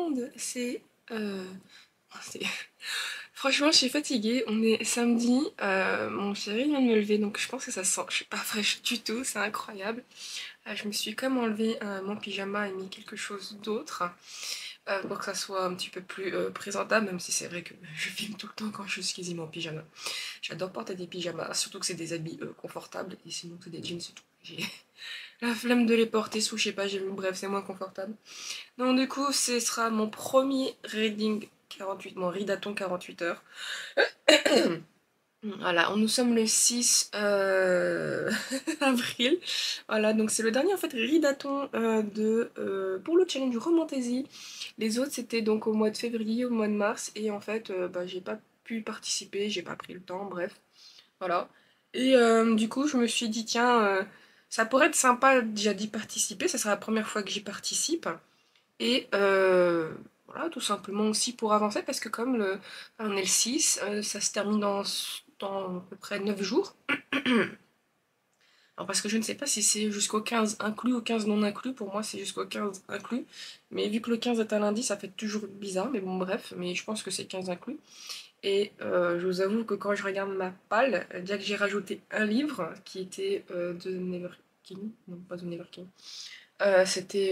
monde, c'est- Franchement, je suis fatiguée, on est samedi, mon chéri vient de me lever, donc je pense que ça sent, je suis pas fraîche du tout, c'est incroyable. Je me suis comme enlevé mon pyjama et mis quelque chose d'autre, pour que ça soit un petit peu plus présentable, même si c'est vrai que je filme tout le temps quand je suis quasiment en pyjama. J'adore porter des pyjamas, surtout que c'est des habits confortables, et sinon c'est des jeans, c'est tout. J'ai la flemme de les porter sous, je sais pas, j'ai vu, bref, c'est moins confortable. Donc du coup, ce sera mon premier reading 48, mon ridaton 48 heures. Voilà, nous sommes le 6 avril. Voilà, donc c'est le dernier en fait ridaton pour le challenge Romantasy. Les autres c'était donc au mois de février, au mois de mars, et en fait j'ai pas pu participer, j'ai pas pris le temps, bref, voilà. Et du coup je me suis dit tiens, ça pourrait être sympa déjà d'y participer, ça sera la première fois que j'y participe. Et voilà, tout simplement aussi pour avancer, parce que comme on est le 6, ça se termine dans à peu près 9 jours. Alors parce que je ne sais pas si c'est jusqu'au 15 inclus ou 15 non inclus, pour moi c'est jusqu'au 15 inclus. Mais vu que le 15 est un lundi, ça fait toujours bizarre, mais bon bref, mais je pense que c'est 15 inclus. Et je vous avoue que quand je regarde ma palle, déjà que j'ai rajouté un livre qui était de Never King, non pas de Never King, c'était...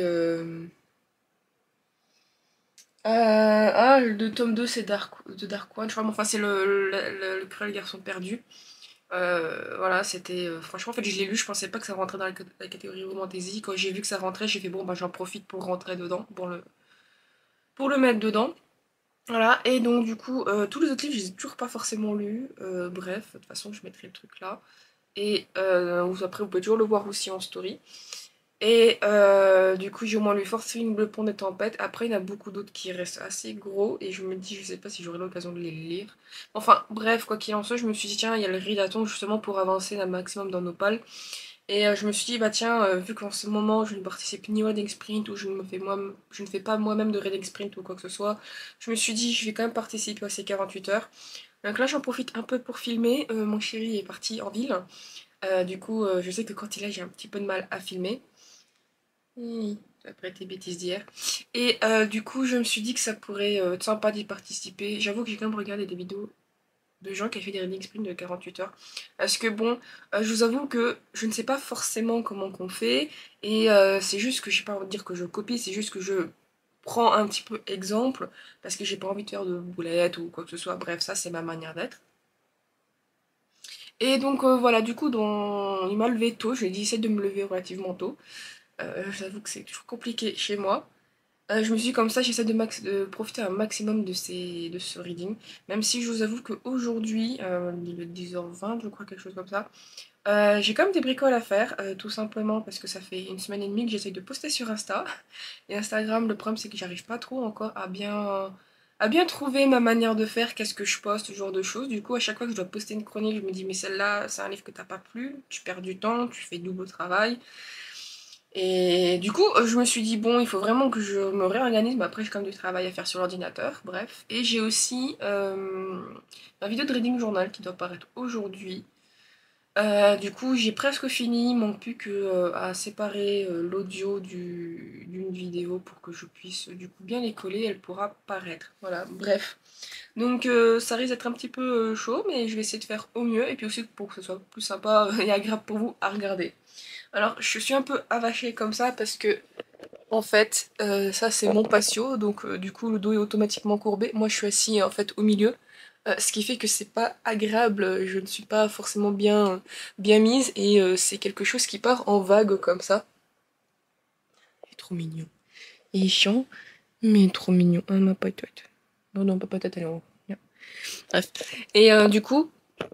le tome 2 c'est de Dark One, je crois, mais enfin c'est le cruel garçon perdu. Voilà, c'était... franchement, en fait, je l'ai lu, je pensais pas que ça rentrait dans la catégorie romantasy. Quand j'ai vu que ça rentrait, j'ai fait bon, bah j'en profite pour rentrer dedans, pour le mettre dedans. Voilà, et donc du coup, tous les autres livres, je les ai toujours pas forcément lus. Bref, de toute façon, je mettrai le truc là. Et après, vous pouvez toujours le voir aussi en story. Et du coup, j'ai au moins lu Forcing, Le Pont des Tempêtes. Après, il y en a beaucoup d'autres qui restent assez gros. Et je me dis, je sais pas si j'aurai l'occasion de les lire. Enfin, bref, quoi qu'il en soit, je me suis dit, tiens, il y a le ridaton justement pour avancer un maximum dans nos pales. Et je me suis dit, bah tiens, vu qu'en ce moment, je ne participe ni au Reading Sprint ou je ne fais pas moi-même de Reading Sprint ou quoi que ce soit, je me suis dit, je vais quand même participer à ces 48 heures. Donc là, j'en profite un peu pour filmer. Mon chéri est parti en ville. Du coup, je sais que quand il est là, j'ai un petit peu de mal à filmer. Oui, après tes bêtises d'hier. Et du coup, je me suis dit que ça pourrait être sympa d'y participer. J'avoue que j'ai quand même regardé des vidéos de gens qui ont fait des reading sprints de 48 heures. Parce que bon, je vous avoue que je ne sais pas forcément comment qu'on fait. Et c'est juste que j'ai pas envie de dire que je copie, c'est juste que je prends un petit peu exemple. Parce que j'ai pas envie de faire de boulettes ou quoi que ce soit. Bref, ça c'est ma manière d'être. Et donc voilà, du coup, il m'a levé tôt. Je lui ai dit, essaie de me lever relativement tôt. J'avoue que c'est toujours compliqué chez moi. Je me suis dit comme ça, j'essaie de profiter un maximum de ce reading. Même si je vous avoue qu'aujourd'hui, il est 10h20, je crois, quelque chose comme ça, j'ai quand même des bricoles à faire, tout simplement parce que ça fait une semaine et demie que j'essaye de poster sur Insta. Et Instagram, le problème c'est que j'arrive pas trop encore à bien trouver ma manière de faire, qu'est-ce que je poste, ce genre de choses. Du coup, à chaque fois que je dois poster une chronique, je me dis, mais celle-là, c'est un livre que t'as pas plu, tu perds du temps, tu fais double travail. Et du coup, je me suis dit, bon, il faut vraiment que je me réorganise, mais après j'ai quand même du travail à faire sur l'ordinateur, bref. Et j'ai aussi ma vidéo de reading journal qui doit paraître aujourd'hui. Du coup, j'ai presque fini, il manque plus que à séparer l'audio d'une vidéo pour que je puisse du coup bien les coller, elle pourra paraître. Voilà, bref. Donc ça risque d'être un petit peu chaud, mais je vais essayer de faire au mieux, et puis aussi pour que ce soit plus sympa et agréable pour vous à regarder. Alors, je suis un peu avachée comme ça parce que, en fait, ça c'est mon patio, donc du coup le dos est automatiquement courbé. Moi je suis assise en fait au milieu, ce qui fait que c'est pas agréable, je ne suis pas forcément bien mise et c'est quelque chose qui part en vague comme ça. Il est trop mignon. Il est chiant, mais trop mignon. Ah ma patate. Non, non, pas patate, elle est en haut. Bien. Bref. Et du coup,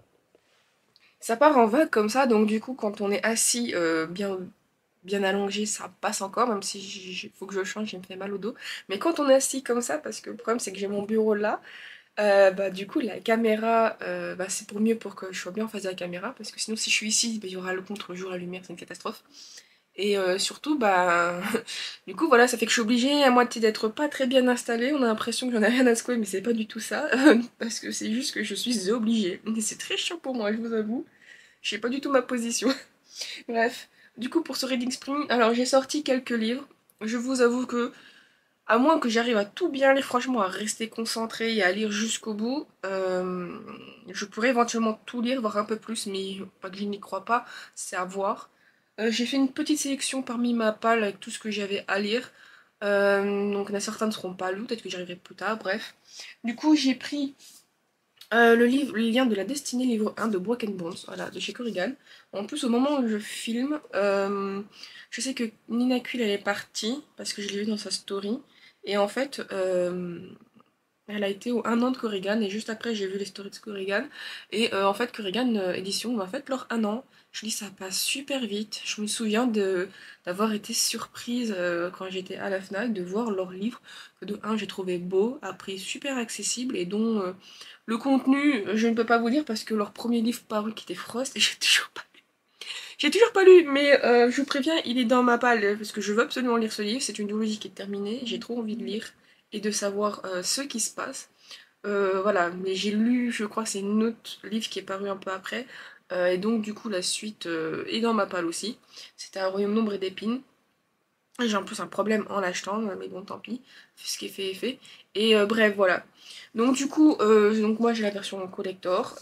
ça part en vague comme ça, donc du coup quand on est assis bien allongé, ça passe encore, même si il faut que je change, il me fait mal au dos. Mais quand on est assis comme ça, parce que le problème c'est que j'ai mon bureau là, bah du coup la caméra, bah, c'est pour mieux pour que je sois bien en face de la caméra, parce que sinon si je suis ici, bah, il y aura le contre-jour, la lumière, c'est une catastrophe. Et surtout, bah du coup voilà, ça fait que je suis obligée à moitié d'être pas très bien installée, on a l'impression que j'en ai rien à secouer, mais c'est pas du tout ça, parce que c'est juste que je suis obligée. Et c'est très chiant pour moi, je vous avoue. Je sais pas du tout ma position. Bref, du coup pour ce Reading Spring, alors j'ai sorti quelques livres. Je vous avoue que À moins que j'arrive à tout bien lire, franchement, à rester concentrée et à lire jusqu'au bout, je pourrais éventuellement tout lire, voire un peu plus, mais pas que je n'y crois pas, c'est à voir. J'ai fait une petite sélection parmi ma palle avec tout ce que j'avais à lire. Donc certains ne seront pas lus, peut-être que j'y arriverai plus tard, bref. Du coup, j'ai pris le livre, le lien de la destinée, livre 1 de Broken Bones, voilà, de chez Corrigan. En plus, au moment où je filme, je sais que Nina Quill, elle est partie, parce que je l'ai vu dans sa story. Et en fait, elle a été au 1 an de Corrigan, et juste après, j'ai vu les stories de Corrigan. Et en fait, Corrigan Édition va fait leur 1 an. Je dis, ça passe super vite. Je me souviens d'avoir été surprise quand j'étais à la FNAC, de voir leurs livres, que de un j'ai trouvé beau, à prix super accessible, et dont le contenu, je ne peux pas vous dire, parce que leur premier livre paru, qui était Frost, et j'ai toujours pas lu, mais je vous préviens, il est dans ma palle, parce que je veux absolument lire ce livre. C'est une duologie qui est terminée, j'ai trop envie de lire et de savoir ce qui se passe. Voilà, mais j'ai lu, je crois que c'est un autre livre qui est paru un peu après, et donc du coup la suite est dans ma palle aussi. C'était Un royaume d'ombre et d'épines. J'ai en plus un problème en l'achetant, mais bon tant pis, ce qui est fait est fait. Et bref, voilà. Donc du coup, donc moi j'ai la version collector.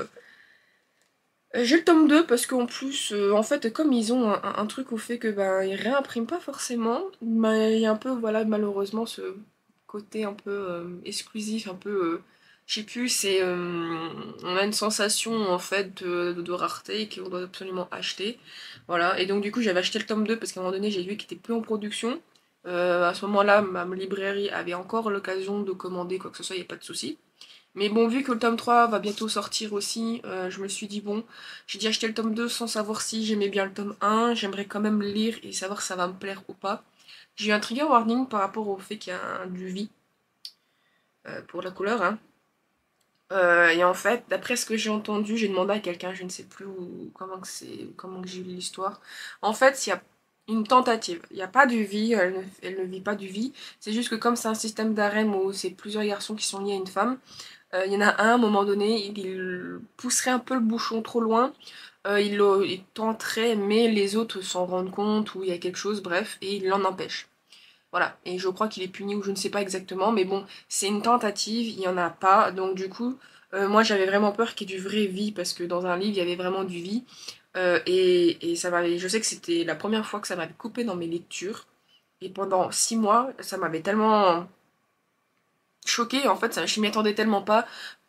J'ai le tome 2 parce qu'en plus, en fait, comme ils ont un truc au fait que ben ils réimpriment pas forcément, mais il y a un peu, voilà, malheureusement ce côté un peu exclusif, un peu, je sais plus, c'est, on a une sensation en fait de rareté et qu'on doit absolument acheter, voilà. Et donc du coup j'avais acheté le tome 2 parce qu'à un moment donné j'ai vu qu'il était plus en production. À ce moment-là, ma librairie avait encore l'occasion de commander quoi que ce soit, il n'y a pas de souci. Mais bon, vu que le tome 3 va bientôt sortir aussi, je me suis dit, bon, j'ai dit acheter le tome 2 sans savoir si j'aimais bien le tome 1, j'aimerais quand même le lire et savoir si ça va me plaire ou pas. J'ai eu un trigger warning par rapport au fait qu'il y a du vie pour la couleur, hein. Et en fait, d'après ce que j'ai entendu, j'ai demandé à quelqu'un, je ne sais plus comment que j'ai lu l'histoire. En fait, il y a une tentative. Il n'y a pas de vie, elle ne vit pas du vie. C'est juste que comme c'est un système d'harem où c'est plusieurs garçons qui sont liés à une femme, il y en a un, à un moment donné, il pousserait un peu le bouchon trop loin. Il tenterait, mais les autres s'en rendent compte, ou il y a quelque chose, bref, et il l'en empêche. Voilà, et je crois qu'il est puni, ou je ne sais pas exactement, mais bon, c'est une tentative, il n'y en a pas, donc du coup, moi j'avais vraiment peur qu'il y ait du vrai vie, parce que dans un livre, il y avait vraiment du vie, et ça m'avait, je sais que c'était la première fois que ça m'avait coupé dans mes lectures, et pendant 6 mois, ça m'avait tellement choquée, en fait, je m'y attendais tellement pas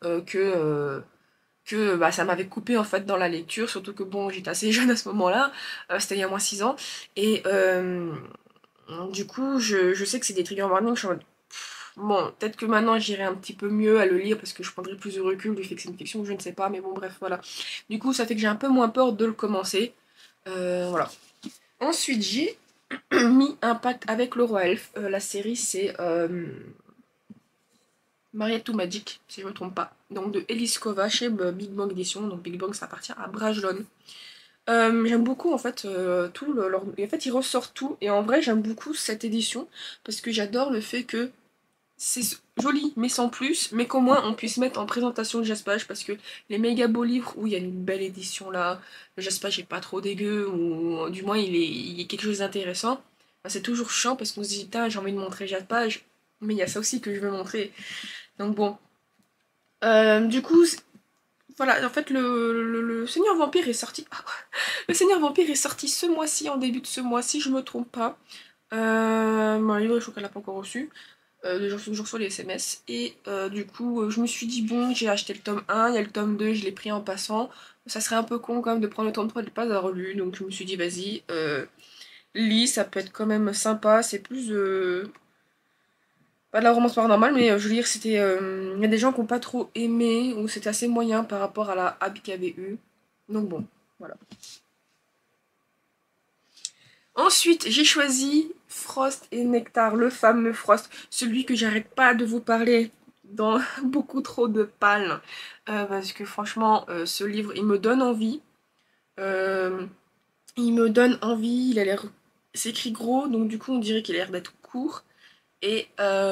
que bah, ça m'avait coupé en fait dans la lecture, surtout que bon, j'étais assez jeune à ce moment-là, c'était il y a moins 6 ans, et du coup, je sais que c'est des trigger warnings, je suis en mode, bon, peut-être que maintenant j'irai un petit peu mieux à le lire parce que je prendrai plus de recul du fait que c'est une fiction, je ne sais pas, mais bon, bref, voilà. Du coup, ça fait que j'ai un peu moins peur de le commencer, voilà. Ensuite, j'ai mis un pacte avec le roi elfe, la série c'est Mariette to Magic, si je ne me trompe pas. Donc de Elise Kova chez Big Bang Edition. Donc Big Bang ça appartient à Brajlon. J'aime beaucoup en fait tout en fait ils ressortent tout et en vrai j'aime beaucoup cette édition parce que j'adore le fait que c'est joli mais sans plus, mais qu'au moins on puisse mettre en présentation le jaspage parce que les méga beaux livres où il y a une belle édition là, le jaspage est pas trop dégueu ou du moins il y a quelque chose d'intéressant, bah, c'est toujours chiant parce qu'on se dit putain j'ai envie de montrer le jaspage mais il y a ça aussi que je veux montrer. Donc bon. Du coup, voilà, en fait, le Seigneur Vampire est sorti. Ah, le Seigneur Vampire est sorti ce mois-ci, en début de ce mois-ci, je me trompe pas. Mon livre, je crois qu'elle n'a pas encore reçu. Je reçois les SMS. Et du coup, je me suis dit, bon, j'ai acheté le tome 1, il y a le tome 2, je l'ai pris en passant. Ça serait un peu con quand même de prendre le tome 3 et de ne pas avoir relu. Donc je me suis dit, vas-y, lis, ça peut être quand même sympa. C'est plus pas de la romance paranormale, mais je veux dire, c'était. Il y a des gens qui n'ont pas trop aimé, ou c'était assez moyen par rapport à la hype qu'il y avait eu. Donc bon, voilà. Ensuite, j'ai choisi Frost et Nectar, le fameux Frost, celui que j'arrête pas de vous parler dans beaucoup trop de palmes. Parce que franchement, ce livre, il me donne envie. Euh, il me donne envie, il a l'air. C'est écrit gros, donc du coup, on dirait qu'il a l'air d'être court. Et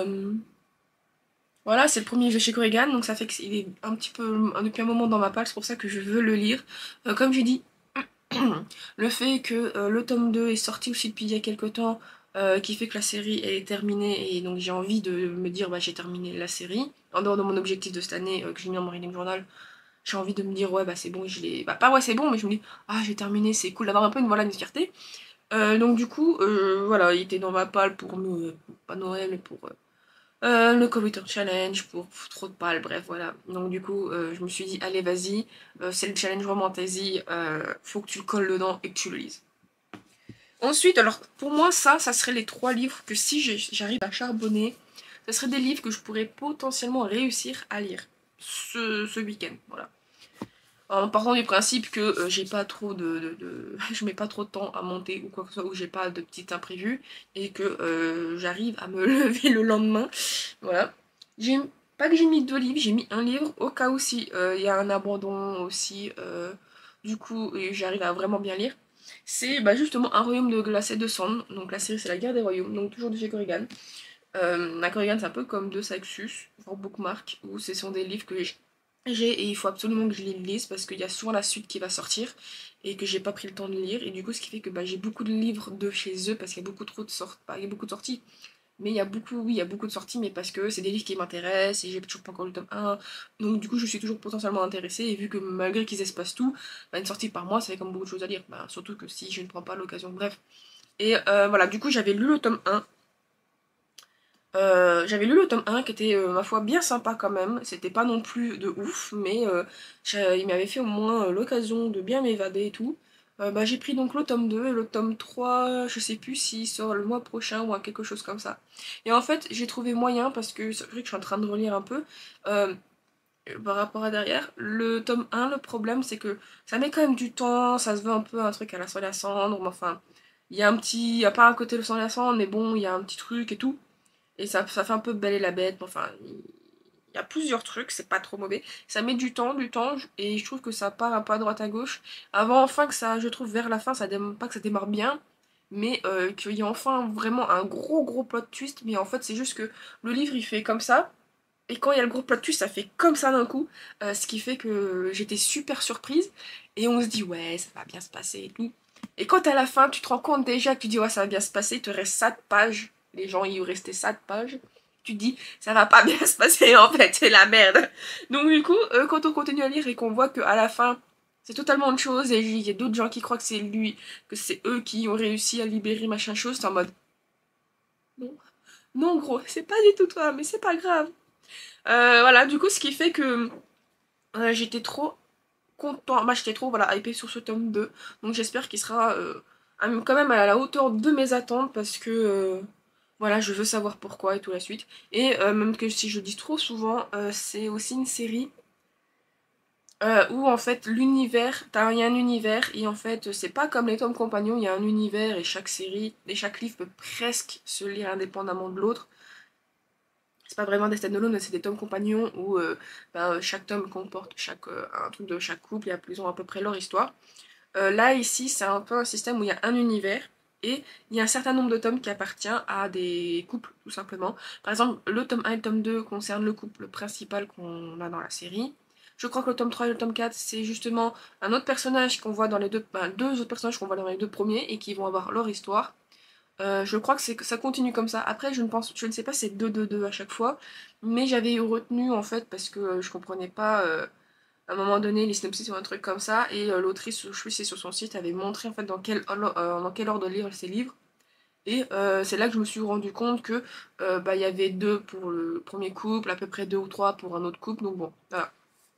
voilà, c'est le premier jeu chez Corrigan, donc ça fait qu'il est un petit peu depuis un moment dans ma palle, c'est pour ça que je veux le lire. Comme j'ai dit, le fait que le tome 2 est sorti aussi depuis il y a quelques temps, qui fait que la série est terminée et donc j'ai envie de me dire bah j'ai terminé la série. En dehors de mon objectif de cette année que j'ai mis dans mon reading journal, j'ai envie de me dire ouais bah c'est bon, je l'ai. Bah pas ouais c'est bon, mais je me dis ah j'ai terminé, c'est cool d'avoir un peu une voilà une fierté. Donc du coup voilà, il était dans ma palle pour me. Pas Noël, mais pour le Computer Challenge, pour trop de pales, bref voilà. Donc du coup je me suis dit allez vas-y, c'est le challenge Romantasy, faut que tu le colles dedans et que tu le lises. Ensuite, alors pour moi, ça serait les 3 livres que si j'arrive à charbonner, ce serait des livres que je pourrais potentiellement réussir à lire ce week-end. Voilà. En partant du principe que j'ai pas trop je mets pas trop de temps à monter ou quoi que ce soit, ou j'ai pas de petits imprévus, et que j'arrive à me lever le lendemain. Voilà. J'ai pas que j'ai mis 2 livres, j'ai mis un livre au cas où si il y a un abandon aussi. Du coup, j'arrive à vraiment bien lire. C'est bah, justement Un royaume de glace et de cendres. Donc la série c'est La guerre des royaumes, donc toujours de chez Corrigan. La Corrigan c'est un peu comme de Saxus, voire Bookmark, où ce sont des livres que j'ai et il faut absolument que je les lise parce qu'il y a souvent la suite qui va sortir et que j'ai pas pris le temps de lire. Et du coup ce qui fait que bah, j'ai beaucoup de livres de chez eux parce qu'il y a beaucoup trop de sorties, il y a beaucoup de sorties. Mais il y a beaucoup, oui, il y a beaucoup de sorties, mais parce que c'est des livres qui m'intéressent et j'ai toujours pas encore le tome 1. Donc du coup, je suis toujours potentiellement intéressée. Et vu que malgré qu'ils espacent tout, bah, une sortie par mois, ça fait comme beaucoup de choses à lire. Bah, surtout que si je ne prends pas l'occasion, bref. Et voilà, du coup, j'avais lu le tome 1. J'avais lu le tome 1 qui était, ma foi, bien sympa quand même. C'était pas non plus de ouf, mais il m'avait fait au moins l'occasion de bien m'évader et tout. Bah, j'ai pris donc le tome 2 et le tome 3, je sais plus s'il sort le mois prochain ou quelque chose comme ça. Et en fait, j'ai trouvé moyen, parce que c'est vrai que je suis en train de relire un peu, euh, par rapport à derrière. Le tome 1, le problème, c'est que ça met quand même du temps, ça se veut un peu un truc à la Soleil à cendre, mais enfin, il y a un petit. Il y a pas un côté le Soleil à cendre, mais bon, il y a un petit truc et tout. Et ça fait un peu Belle et la Bête. Enfin, il y a plusieurs trucs, c'est pas trop mauvais. Ça met du temps, et je trouve que ça part un peu à droite à gauche. Avant, enfin, que ça, je trouve, vers la fin, pas que ça démarre bien, mais qu'il y a enfin vraiment un gros plot twist. Mais en fait, c'est juste que le livre, il fait comme ça. Et quand il y a le gros plot twist, ça fait comme ça d'un coup. Ce qui fait que j'étais super surprise. Et on se dit, ouais, ça va bien se passer et tout. Et quand à la fin, tu te rends compte déjà que tu dis, ouais, ça va bien se passer, il te reste ça de pages. Les gens, il y restait ça de pages. Tu te dis, ça va pas bien se passer en fait, c'est la merde. Donc du coup, quand on continue à lire et qu'on voit qu'à la fin, c'est totalement autre chose, et il y a d'autres gens qui croient que c'est lui, que c'est eux qui ont réussi à libérer machin chose, c'est en mode, non, non gros, c'est pas du tout toi, mais c'est pas grave. Voilà, du coup, ce qui fait que j'étais trop content, bah, j'étais trop voilà, hypée sur ce tome 2. Donc j'espère qu'il sera quand même à la hauteur de mes attentes parce que voilà, je veux savoir pourquoi et tout la suite. Et même que si je dis trop souvent, c'est aussi une série où en fait l'univers, il y a un univers et en fait c'est pas comme les tomes compagnons, il y a un univers et chaque série et chaque livre peut presque se lire indépendamment de l'autre. C'est pas vraiment des stand-alone, c'est des tomes compagnons où chaque tome comporte un truc de chaque couple et ils ont à peu près leur histoire. Là, ici, c'est un peu un système où il y a un univers et il y a un certain nombre de tomes qui appartient à des couples, tout simplement. Par exemple, le tome 1 et le tome 2 concernent le couple principal qu'on a dans la série. Je crois que le tome 3 et le tome 4, c'est justement un autre personnage qu'on voit dans les deux, deux autres personnages qu'on voit dans les deux premiers et qui vont avoir leur histoire. Je crois que ça continue comme ça. Après, je ne sais pas si c'est 2-2-2 à chaque fois, mais j'avais retenu en fait parce que je comprenais pas à un moment donné les synopsis ou un truc comme ça, et l'autrice, je suis c'est sur son site, avait montré en fait dans quel ordre lire ses livres. Et c'est là que je me suis rendu compte que bah, il y avait 2 pour le premier couple, à peu près 2 ou 3 pour un autre couple, donc bon, voilà.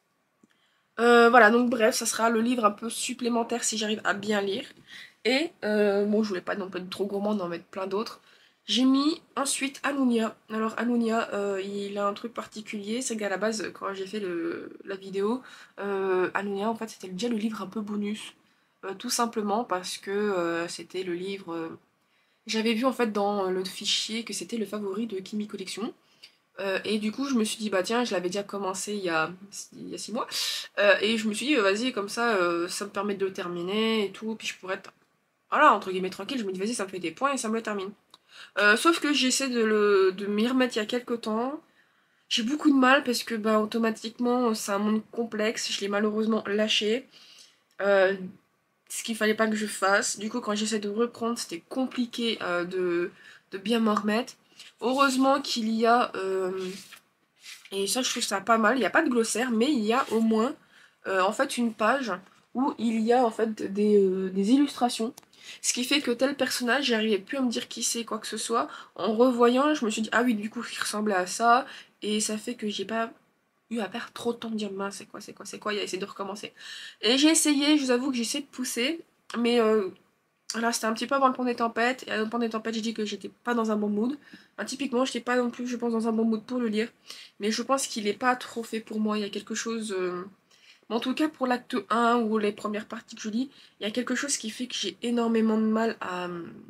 Voilà, donc bref, ça sera le livre un peu supplémentaire si j'arrive à bien lire. Et bon, je voulais pas non plus être trop gourmande d'en mettre plein d'autres. J'ai mis ensuite Anunia. Alors Anunia, il a un truc particulier, c'est qu'à la base, quand j'ai fait la vidéo, Anunia, en fait, c'était déjà le livre un peu bonus. Tout simplement parce que c'était le livre... j'avais vu en fait dans le fichier que c'était le favori de Kimi Collection. Et du coup, je me suis dit, bah tiens, je l'avais déjà commencé il y a 6 mois. Et je me suis dit, vas-y, comme ça me permet de le terminer et tout. Puis je pourrais être, voilà, entre guillemets, tranquille. Je me dis, vas-y, ça me fait des points et ça me le termine. Sauf que j'essaie de m'y remettre il y a quelques temps. J'ai beaucoup de mal parce que, bah, automatiquement, c'est un monde complexe. Je l'ai malheureusement lâché. Euh, ce qu'il fallait pas que je fasse. Du coup, quand j'essaie de reprendre, c'était compliqué de bien m'en remettre. Heureusement qu'il y a, et ça je trouve ça pas mal, il n'y a pas de glossaire, mais il y a au moins en fait une page où il y a en fait des illustrations. Ce qui fait que tel personnage, j'arrivais plus à me dire qui c'est, quoi que ce soit. En revoyant, je me suis dit, ah oui, du coup, il ressemblait à ça. Et ça fait que j'ai pas eu à perdre trop de temps de dire, mince, c'est quoi, et à essayer de recommencer. Et j'ai essayé, je vous avoue que j'ai essayé de pousser, mais là, c'était un petit peu avant le pont des tempêtes. Et avant le pont des tempêtes, j'ai dit que j'étais pas dans un bon mood. Enfin, typiquement, j'étais pas non plus, je pense, dans un bon mood pour le lire. Mais je pense qu'il est pas trop fait pour moi. Il y a quelque chose. Mais en tout cas, pour l'acte 1 ou les premières parties que je lis, il y a quelque chose qui fait que j'ai énormément de mal à.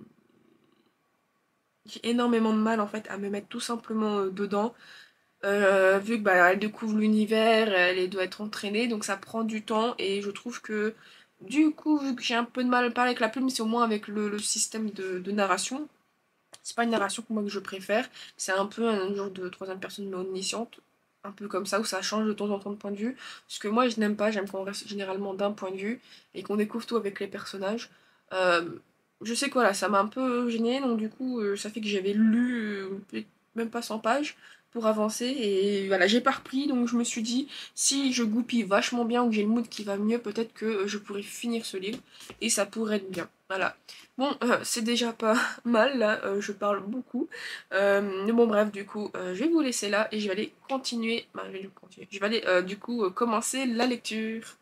J'ai énormément de mal en fait à me mettre tout simplement dedans. Vu que bah, elle découvre l'univers, elle doit être entraînée, donc ça prend du temps et je trouve que du coup, vu que j'ai un peu de mal à parler avec la plume, c'est au moins avec le système de narration. C'est pas une narration que moi que je préfère, c'est un peu un genre de troisième personne mais omnisciente, un peu comme ça, où ça change de temps en temps de point de vue. Ce que moi je n'aime pas, j'aime qu'on reste généralement d'un point de vue et qu'on découvre tout avec les personnages. Euh, je sais que voilà, ça m'a un peu gêné, donc du coup, ça fait que j'avais lu même pas 100 pages pour avancer, et voilà, j'ai pas repris, donc je me suis dit, si je goupille vachement bien ou que j'ai le mood qui va mieux, peut-être que je pourrais finir ce livre, et ça pourrait être bien. Voilà. Bon, c'est déjà pas mal, là, je parle beaucoup. Mais bon, bref, du coup, je vais vous laisser là, et je vais aller continuer, bah, je vais continuer. Je vais aller, du coup, commencer la lecture.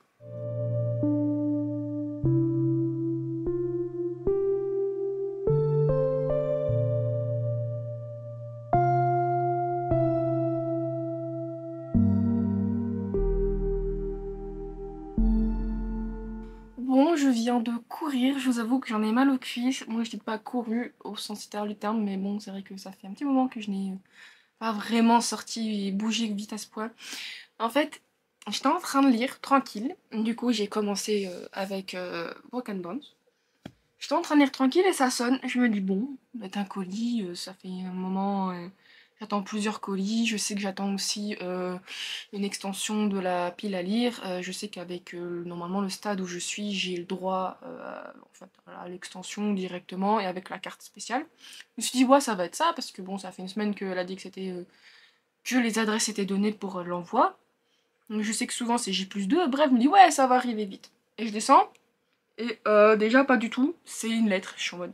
Bon, je viens de courir, je vous avoue que j'en ai mal aux cuisses. Moi, je dis pas couru au sens littéral du terme, mais bon, c'est vrai que ça fait un petit moment que je n'ai pas vraiment sorti et bougé vite à ce point. En fait, j'étais en train de lire, tranquille. Du coup, j'ai commencé avec Broken Bones. J'étais en train de lire tranquille et ça sonne. Je me dis, bon, mettre un colis, ça fait un moment. J'attends plusieurs colis. Je sais que j'attends aussi une extension de la pile à lire. Je sais qu'avec normalement le stade où je suis, j'ai le droit en fait, à l'extension directement et avec la carte spéciale. Je me suis dit, ouais, ça va être ça parce que bon, ça fait une semaine qu'elle a dit que c'était que les adresses étaient données pour l'envoi. Donc je sais que souvent c'est J+2. Bref, je me dis, ouais, ça va arriver vite. Et je descends. Et déjà, pas du tout. C'est une lettre. Je suis en mode,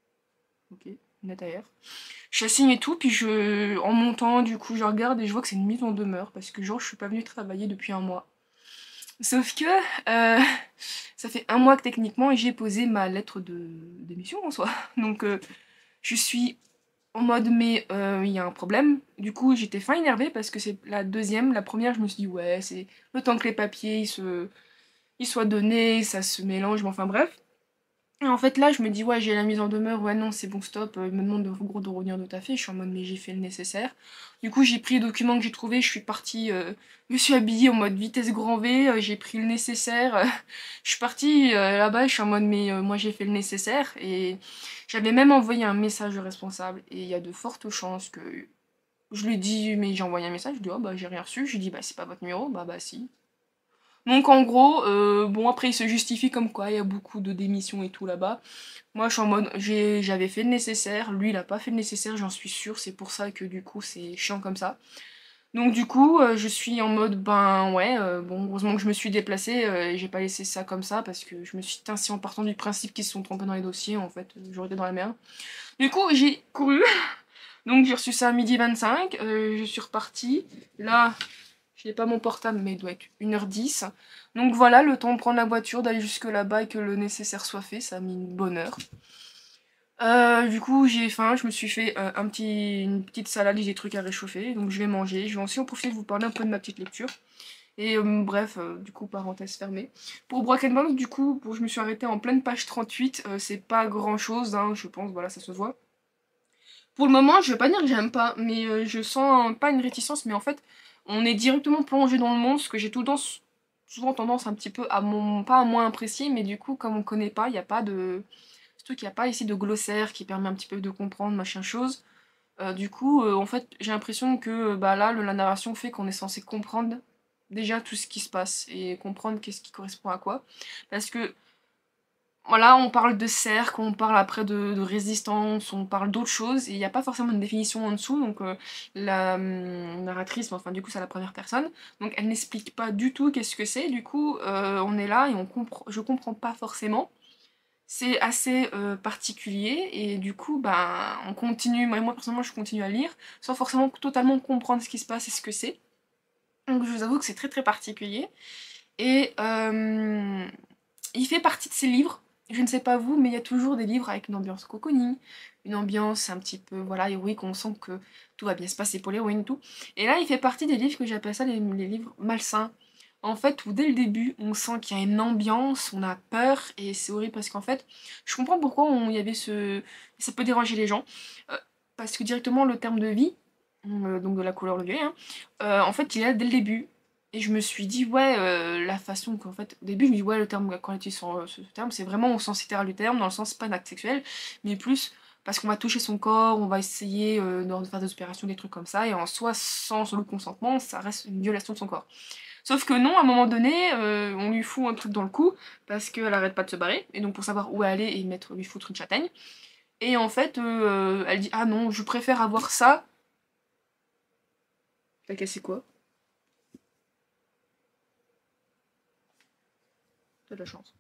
ok, une lettre ailleurs. Je la signe et tout, puis en montant, du coup, je regarde et je vois que c'est une mise en demeure parce que, genre, je suis pas venue travailler depuis un mois. Sauf que euh, ça fait un mois que techniquement j'ai posé ma lettre de démission en soi. Donc, je suis en mode, mais il y a un problème. Du coup, j'étais fin énervée parce que c'est la deuxième. La première, je me suis dit, ouais, c'est le temps que les papiers ils soient donnés, ça se mélange, mais enfin bref. Et en fait, là, je me dis, ouais, j'ai la mise en demeure, ouais, non, c'est bon, stop, il me demande de, gros de revenir de taffer, je suis en mode, mais j'ai fait le nécessaire. Du coup, j'ai pris les documents que j'ai trouvés, je suis partie, je me suis habillée en mode vitesse grand V, j'ai pris le nécessaire, je suis partie là-bas, je suis en mode, mais moi, j'ai fait le nécessaire, et j'avais même envoyé un message au responsable, et il y a de fortes chances que je lui dis, mais j'ai envoyé un message, je dis, oh, bah, j'ai rien reçu, je lui dis, bah, c'est pas votre numéro, bah, si. Donc en gros, bon après il se justifie comme quoi il y a beaucoup de démissions et tout là-bas. Moi je suis en mode j'avais fait le nécessaire, lui il a pas fait le nécessaire, j'en suis sûre, c'est pour ça que du coup c'est chiant comme ça. Donc du coup je suis en mode ben ouais, bon heureusement que je me suis déplacée et j'ai pas laissé ça comme ça parce que je me suis dit ainsi en partant du principe qu'ils se sont trompés dans les dossiers en fait, j'aurais été dans la merde. Du coup j'ai couru, donc j'ai reçu ça à 12h25, je suis repartie. Là je n'ai pas mon portable, mais il doit être 1h10. Donc voilà, le temps de prendre la voiture, d'aller jusque là-bas et que le nécessaire soit fait, ça a mis une bonne heure. Du coup, j'ai faim, je me suis fait une petite salade et des trucs à réchauffer, donc je vais manger. Je vais aussi en profiter de vous parler un peu de ma petite lecture. Et bref, du coup, parenthèse fermée. Pour Broken Bones, du coup, je me suis arrêtée en pleine page 38, c'est pas grand chose, hein, je pense, voilà, ça se voit. Pour le moment, je vais pas dire que j'aime pas, mais je sens pas une réticence, mais en fait, on est directement plongé dans le monde, ce que j'ai souvent tendance un petit peu à pas à moins apprécier, mais du coup, comme on connaît pas, il n'y a pas de. Surtout qu'il n'y a pas ici de glossaire qui permet un petit peu de comprendre machin chose. Du coup, en fait, j'ai l'impression que bah là, la narration fait qu'on est censé comprendre déjà tout ce qui se passe et comprendre qu'est-ce qui correspond à quoi. Parce que voilà, on parle de cercle, on parle après de résistance, on parle d'autres choses, et il n'y a pas forcément une définition en dessous, donc la narratrice, enfin du coup c'est la première personne, donc elle n'explique pas du tout qu'est-ce que c'est, du coup on est là et je comprends pas forcément. C'est assez particulier, et du coup ben on continue, moi personnellement je continue à lire, sans forcément totalement comprendre ce qui se passe et ce que c'est. Donc je vous avoue que c'est très très particulier. Et il fait partie de ces livres, je ne sais pas vous, mais il y a toujours des livres avec une ambiance cocooning, une ambiance un petit peu voilà, héroïque, on sent que tout va bien se passer pour l'héroïne, tout. Et là, il fait partie des livres que j'appelle ça les livres malsains. En fait, où dès le début, on sent qu'il y a une ambiance, on a peur, et c'est horrible parce qu'en fait, je comprends pourquoi il y avait ce... Ça peut déranger les gens. Euh, Parce que directement, le terme de vie, donc de la couleur le violet, hein, en fait, il est là dès le début. Et je me suis dit, ouais, la façon qu'en fait, au début, je me dis, ouais, le terme, quand on utilise ce terme, c'est vraiment au sens littéral du terme, dans le sens, c'est pas un acte sexuel, mais plus parce qu'on va toucher son corps, on va essayer de faire des opérations, des trucs comme ça, et en soi, sans le consentement, ça reste une violation de son corps. Sauf que non, à un moment donné, on lui fout un truc dans le cou, parce qu'elle arrête pas de se barrer, et donc pour savoir où aller et lui foutre une châtaigne. Et en fait, elle dit, ah non, je préfère avoir ça. T'as cassé quoi? T'as de la chance.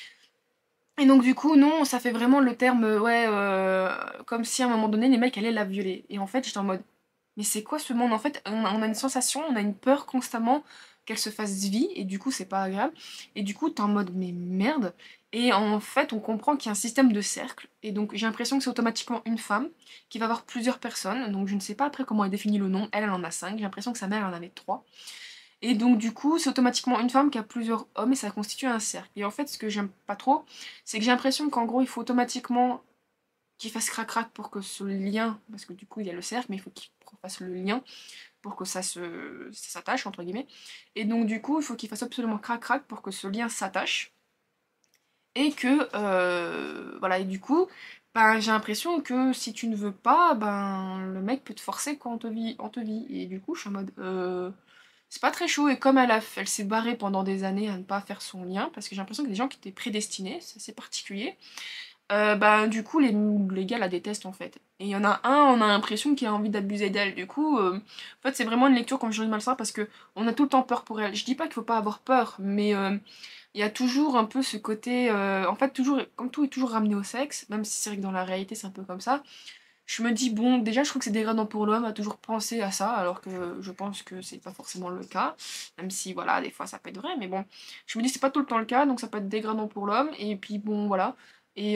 Et donc du coup, non, ça fait vraiment le terme, ouais, comme si à un moment donné, les mecs allaient la violer. Et en fait, j'étais en mode, mais c'est quoi ce monde? En fait, on a une sensation, on a une peur constamment qu'elle se fasse vie, et du coup, c'est pas agréable. Et du coup, t'es en mode, mais merde. Et en fait, on comprend qu'il y a un système de cercle, et donc j'ai l'impression que c'est automatiquement une femme qui va avoir plusieurs personnes. Donc je ne sais pas après comment elle définit le nom, elle en a 5, j'ai l'impression que sa mère en avait 3. Et donc du coup, c'est automatiquement une femme qui a plusieurs hommes et ça constitue un cercle. Et en fait, ce que j'aime pas trop, c'est que j'ai l'impression qu'en gros, il faut automatiquement qu'il fasse crac-crac pour que ce lien, parce que du coup, il y a le cercle, mais il faut qu'il fasse le lien pour que ça s'attache, entre guillemets. Et donc du coup, il faut qu'il fasse absolument crac-crac pour que ce lien s'attache. Et que, voilà, et du coup, ben, j'ai l'impression que si tu ne veux pas, ben, le mec peut te forcer quand on te vit. Et du coup, je suis en mode, c'est pas très chaud, et comme elle s'est barrée pendant des années à ne pas faire son lien, parce que j'ai l'impression que des gens qui étaient prédestinés, c'est assez particulier, bah du coup les gars la détestent en fait. Et il y en a un, on a l'impression qu'il a envie d'abuser d'elle. Du coup, en fait c'est vraiment une lecture comme je dis malsain parce que on a tout le temps peur pour elle. Je dis pas qu'il faut pas avoir peur, mais il y a toujours un peu ce côté, en fait toujours, comme tout est toujours ramené au sexe, même si c'est vrai que dans la réalité c'est un peu comme ça. Je me dis, bon, déjà, je trouve que c'est dégradant pour l'homme à toujours penser à ça, alors que je pense que c'est pas forcément le cas, même si, voilà, des fois ça peut être vrai, mais bon, je me dis, c'est pas tout le temps le cas, donc ça peut être dégradant pour l'homme, et puis bon, voilà. Et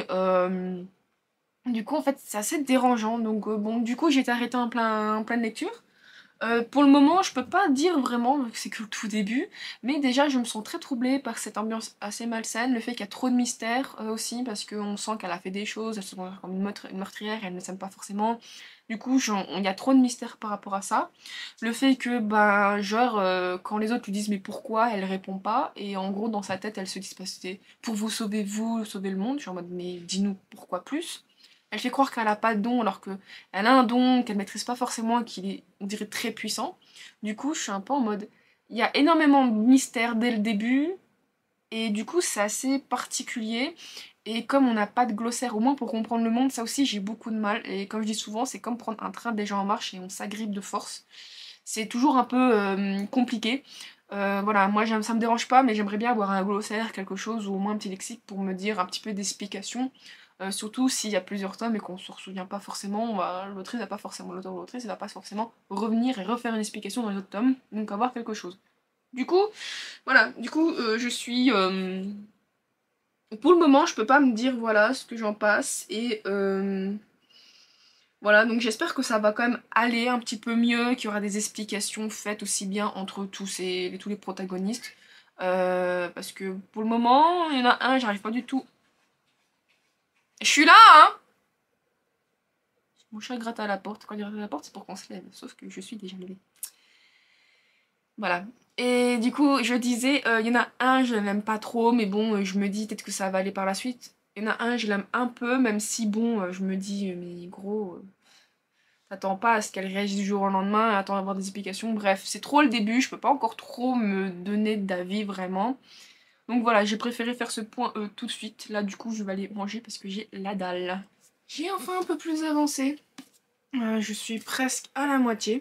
du coup, en fait, c'est assez dérangeant, donc bon, du coup, j'ai été arrêtée en pleine lecture. Pour le moment, je peux pas dire vraiment, vu que c'est que le tout début, mais déjà je me sens très troublée par cette ambiance assez malsaine, le fait qu'il y a trop de mystères aussi, parce qu'on sent qu'elle a fait des choses, elle se comporte comme une meurtrière, elle ne s'aime pas forcément. Du coup, il y a trop de mystères par rapport à ça. Le fait que, bah, genre, quand les autres lui disent mais pourquoi, elle répond pas, et en gros, dans sa tête, elle se dit bah, c'était pour vous, sauver le monde. Je suis en mode mais dis-nous pourquoi plus. Elle fait croire qu'elle a pas de don alors que elle a un don qu'elle maîtrise pas forcément et qu'il est, on dirait, très puissant. Du coup, je suis un peu en mode. Il y a énormément de mystères dès le début, et du coup, c'est assez particulier. Et comme on n'a pas de glossaire, au moins pour comprendre le monde, ça aussi, j'ai beaucoup de mal. Et comme je dis souvent, c'est comme prendre un train déjà en marche et on s'agrippe de force. C'est toujours un peu compliqué. Voilà, moi ça me dérange pas, mais j'aimerais bien avoir un glossaire, quelque chose, ou au moins un petit lexique pour me dire un petit peu d'explication. Surtout s'il y a plusieurs tomes et qu'on se souvient pas forcément, bah, l'autrice va pas forcément, l'auteur ou l'autrice, elle va pas forcément revenir et refaire une explication dans les autres tomes, donc avoir quelque chose. Du coup, voilà, du coup, je suis. Pour le moment, je peux pas me dire voilà ce que j'en passe, et voilà, donc j'espère que ça va quand même aller un petit peu mieux, qu'il y aura des explications faites aussi bien entre tous les protagonistes. Parce que pour le moment, il y en a un, j'arrive pas du tout. Je suis là, hein! Mon chat gratte à la porte. Quand il gratte à la porte, c'est pour qu'on se lève. Sauf que je suis déjà levée. Voilà. Et du coup, je disais, il y en a un, je l'aime pas trop, mais bon, je me dis peut-être que ça va aller par la suite. Il y en a un, je l'aime un peu, même si bon, je me dis, mais gros, t'attends pas à ce qu'elle réagisse du jour au lendemain, attends d'avoir des explications. Bref, c'est trop le début, je peux pas encore trop me donner d'avis vraiment. Donc voilà, j'ai préféré faire ce point tout de suite. Là, du coup, je vais aller manger parce que j'ai la dalle. J'ai enfin un peu plus avancé. Je suis presque à la moitié.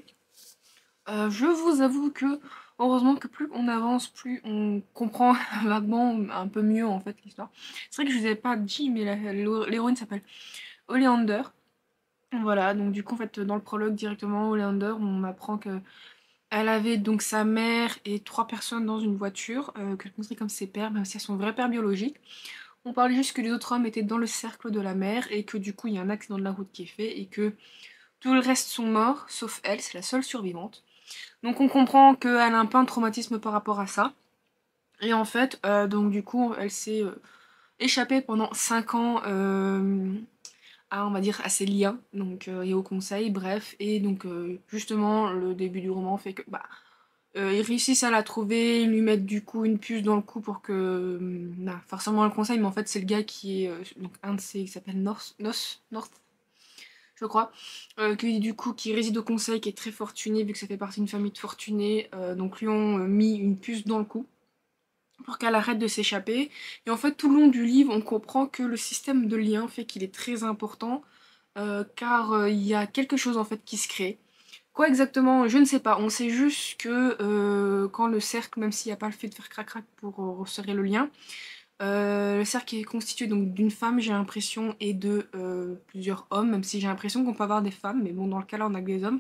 Je vous avoue que, heureusement que plus on avance, plus on comprend vaguement un peu mieux en fait l'histoire. C'est vrai que je vous avais pas dit, mais l'héroïne s'appelle Oleander. Voilà, donc du coup, en fait, dans le prologue directement, Oleander, on apprend que elle avait donc sa mère et 3 personnes dans une voiture, qu'elle considérait comme ses pères, même si elles sont vrais pères biologiques. On parlait juste que les autres hommes étaient dans le cercle de la mère et que du coup, il y a un accident de la route qui est fait et que tout le reste sont morts, sauf elle, c'est la seule survivante. Donc on comprend qu'elle a un peu un traumatisme par rapport à ça. Et en fait, donc du coup, elle s'est échappée pendant 5 ans à, on va dire, à ses liens, donc, et au conseil, bref. Et donc, justement, le début du roman fait que, bah, ils réussissent à la trouver, ils lui mettent du coup une puce dans le cou pour que... bah, forcément le conseil, mais en fait c'est le gars qui est... donc un de ces qui s'appelle North, je crois, qui du coup qui réside au conseil, qui est très fortuné, vu que ça fait partie d'une famille de fortunés, donc lui ont mis une puce dans le cou pour qu'elle arrête de s'échapper. Et en fait tout le long du livre on comprend que le système de lien fait qu'il est très important, car il y a quelque chose en fait qui se crée. Quoi exactement, je ne sais pas. On sait juste que quand le cercle, même s'il n'y a pas le fait de faire crac-crac pour resserrer le lien, le cercle est constitué donc d'une femme, j'ai l'impression, et de plusieurs hommes, même si j'ai l'impression qu'on peut avoir des femmes, mais bon, dans le cas là, on a que des hommes.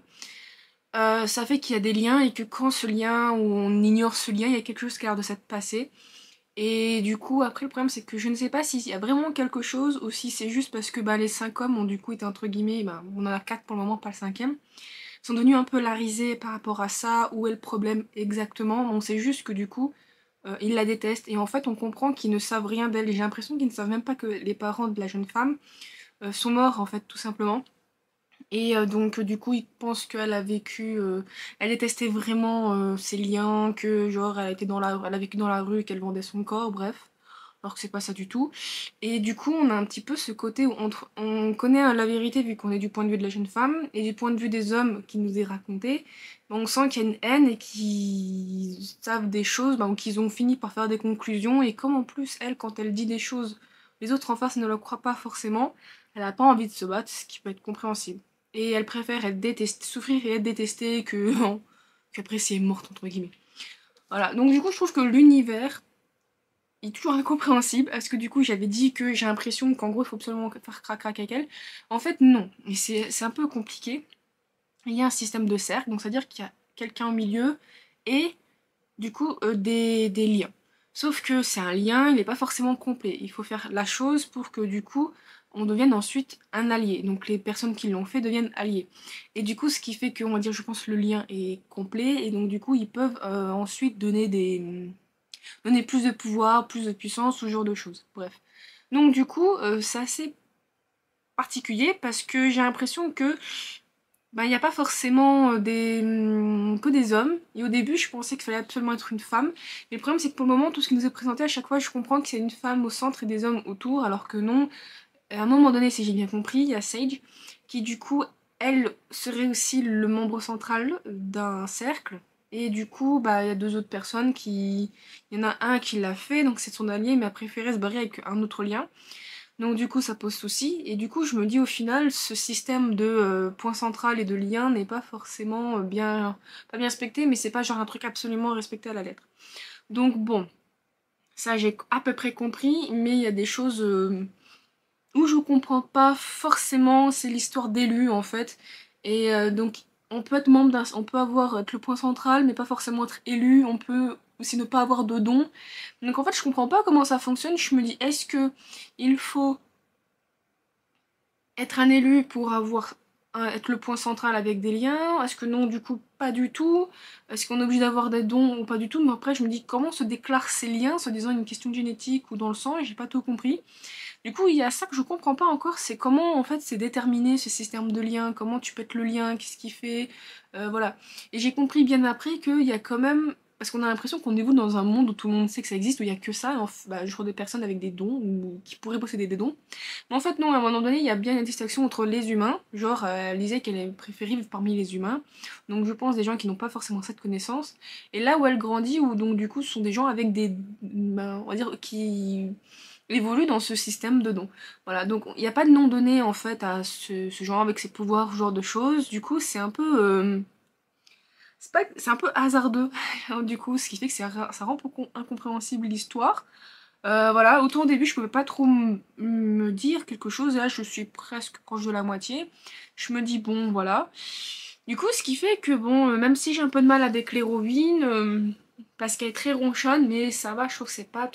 Ça fait qu'il y a des liens et que quand ce lien, ou on ignore ce lien, il y a quelque chose qui a l'air de s'être passé. Et du coup, après, le problème, c'est que je ne sais pas s'il y a vraiment quelque chose ou si c'est juste parce que bah, les 5 hommes ont du coup été entre guillemets, bah, on en a 4 pour le moment, pas le cinquième, sont devenus un peu larisés par rapport à ça. Où est le problème exactement? On sait juste que du coup, ils la détestent. Et en fait, on comprend qu'ils ne savent rien d'elle. Et j'ai l'impression qu'ils ne savent même pas que les parents de la jeune femme sont morts, en fait, tout simplement. Et donc, du coup, ils pensent qu'elle a vécu... elle détestait vraiment ses liens, que genre, elle a vécu dans la rue, qu'elle vendait son corps, bref. Alors que c'est pas ça du tout. Et du coup, on a un petit peu ce côté où on connaît la vérité vu qu'on est du point de vue de la jeune femme et du point de vue des hommes qui nous est raconté. Ben, on sent qu'il y a une haine et qu'ils savent des choses, ben, ou qu'ils ont fini par faire des conclusions. Et comme en plus, elle, quand elle dit des choses, les autres en face ne le croient pas forcément, elle a pas envie de se battre, ce qui peut être compréhensible. Et elle préfère être détestée, souffrir et être détestée que qu'apprécier morte, entre guillemets. Voilà, donc du coup, je trouve que l'univers il est toujours incompréhensible, parce que du coup j'avais dit que j'ai l'impression qu'en gros il faut absolument faire crac-crac avec elle. En fait non, mais c'est un peu compliqué. Il y a un système de cercle, donc c'est-à-dire qu'il y a quelqu'un au milieu et du coup des liens. Sauf que c'est un lien, il n'est pas forcément complet. Il faut faire la chose pour que du coup on devienne ensuite un allié. Donc les personnes qui l'ont fait deviennent alliés. Et du coup ce qui fait que, on va dire, je pense le lien est complet et donc du coup ils peuvent ensuite donner plus de pouvoir, plus de puissance, ce genre de choses. Bref. Donc du coup, c'est assez particulier parce que j'ai l'impression que bah, il n'y a pas forcément que des hommes. Et au début, je pensais qu'il fallait absolument être une femme. Mais le problème, c'est que pour le moment, tout ce qui nous est présenté, à chaque fois, je comprends que c'est une femme au centre et des hommes autour, alors que non. À un moment donné, si j'ai bien compris, il y a Sage qui, du coup, elle serait aussi le membre central d'un cercle. Et du coup, bah, il y a 2 autres personnes qui... Il y en a un qui l'a fait, donc c'est son allié, mais a préféré se barrer avec un autre lien. Donc du coup, ça pose souci. Et du coup, je me dis au final, ce système de point central et de lien n'est pas forcément bien... Pas bien respecté, mais c'est pas genre un truc absolument respecté à la lettre. Donc bon, ça j'ai à peu près compris, mais il y a des choses... où je comprends pas forcément, c'est l'histoire d'élus en fait. Et donc on peut être membre d'un, on peut avoir être le point central, mais pas forcément être élu. On peut aussi ne pas avoir de dons. Donc en fait, je comprends pas comment ça fonctionne. Je me dis, est-ce que il faut être un élu pour avoir être le point central avec des liens? Est-ce que non, du coup, pas du tout? Est-ce qu'on est obligé d'avoir des dons ou pas du tout? Mais après, je me dis, comment se déclarent ces liens, se disant une question de génétique ou dans le sang, et j'ai pas tout compris. Du coup, il y a ça que je comprends pas encore, c'est comment en fait c'est déterminé ce système de lien, comment tu peux être le lien, qu'est-ce qu'il fait, voilà. Et j'ai compris bien après qu'il y a quand même, parce qu'on a l'impression qu'on évolue dans un monde où tout le monde sait que ça existe, où il y a que ça, genre des personnes avec des dons, ou qui pourraient posséder des dons. Mais en fait non, à un moment donné, il y a bien une distinction entre les humains, genre elle disait qu'elle est préférée parmi les humains, donc je pense des gens qui n'ont pas forcément cette connaissance, et là où elle grandit, où donc du coup ce sont des gens avec des, ben, on va dire, qui évoluent dans ce système de dons. Voilà, donc il n'y a pas de nom donné en fait à ce genre avec ses pouvoirs, ce genre de choses, du coup c'est un peu... c'est un peu hasardeux, du coup, ce qui fait que ça rend un peu incompréhensible l'histoire. Voilà, autant au début je pouvais pas trop me dire quelque chose, et là je suis presque proche de la moitié. Je me dis bon voilà. Du coup, ce qui fait que bon, même si j'ai un peu de mal avec l'héroïne, parce qu'elle est très ronchonne, mais ça va, je trouve que c'est pas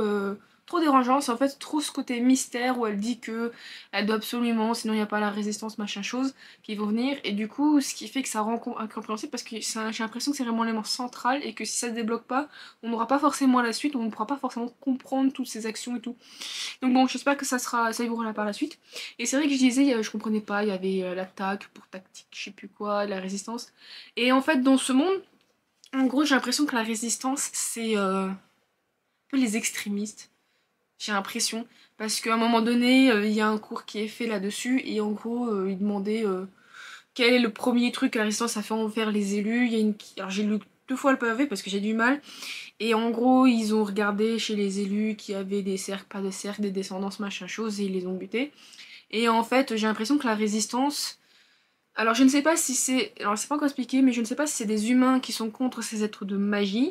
trop dérangeant. C'est en fait trop ce côté mystère où elle dit que elle doit absolument, sinon il n'y a pas la résistance, machin chose, qui vont venir. Et du coup, ce qui fait que ça rend incompréhensible parce que j'ai l'impression que c'est vraiment l'élément central et que si ça se débloque pas, on n'aura pas forcément la suite, on ne pourra pas forcément comprendre toutes ces actions et tout. Donc bon, j'espère que ça évoluera par la suite. Et c'est vrai que je disais, je comprenais pas, il y avait l'attaque pour tactique, je sais plus quoi, la résistance. Et en fait, dans ce monde, en gros, j'ai l'impression que la résistance, c'est un peu les extrémistes. J'ai l'impression. Parce qu'à un moment donné, il y a un cours qui est fait là-dessus, et en gros, il demandait quel est le premier truc que la résistance a fait envers les élus. Il y a une... Alors j'ai lu 2 fois le pavé parce que j'ai du mal. Et en gros, ils ont regardé chez les élus qui avaient des cercles, pas de cercles, des descendances, machin chose, et ils les ont butés. Et en fait, j'ai l'impression que la résistance. Alors, je ne sais pas si c'est. Alors, c'est pas encore expliqué, mais je ne sais pas si c'est des humains qui sont contre ces êtres de magie,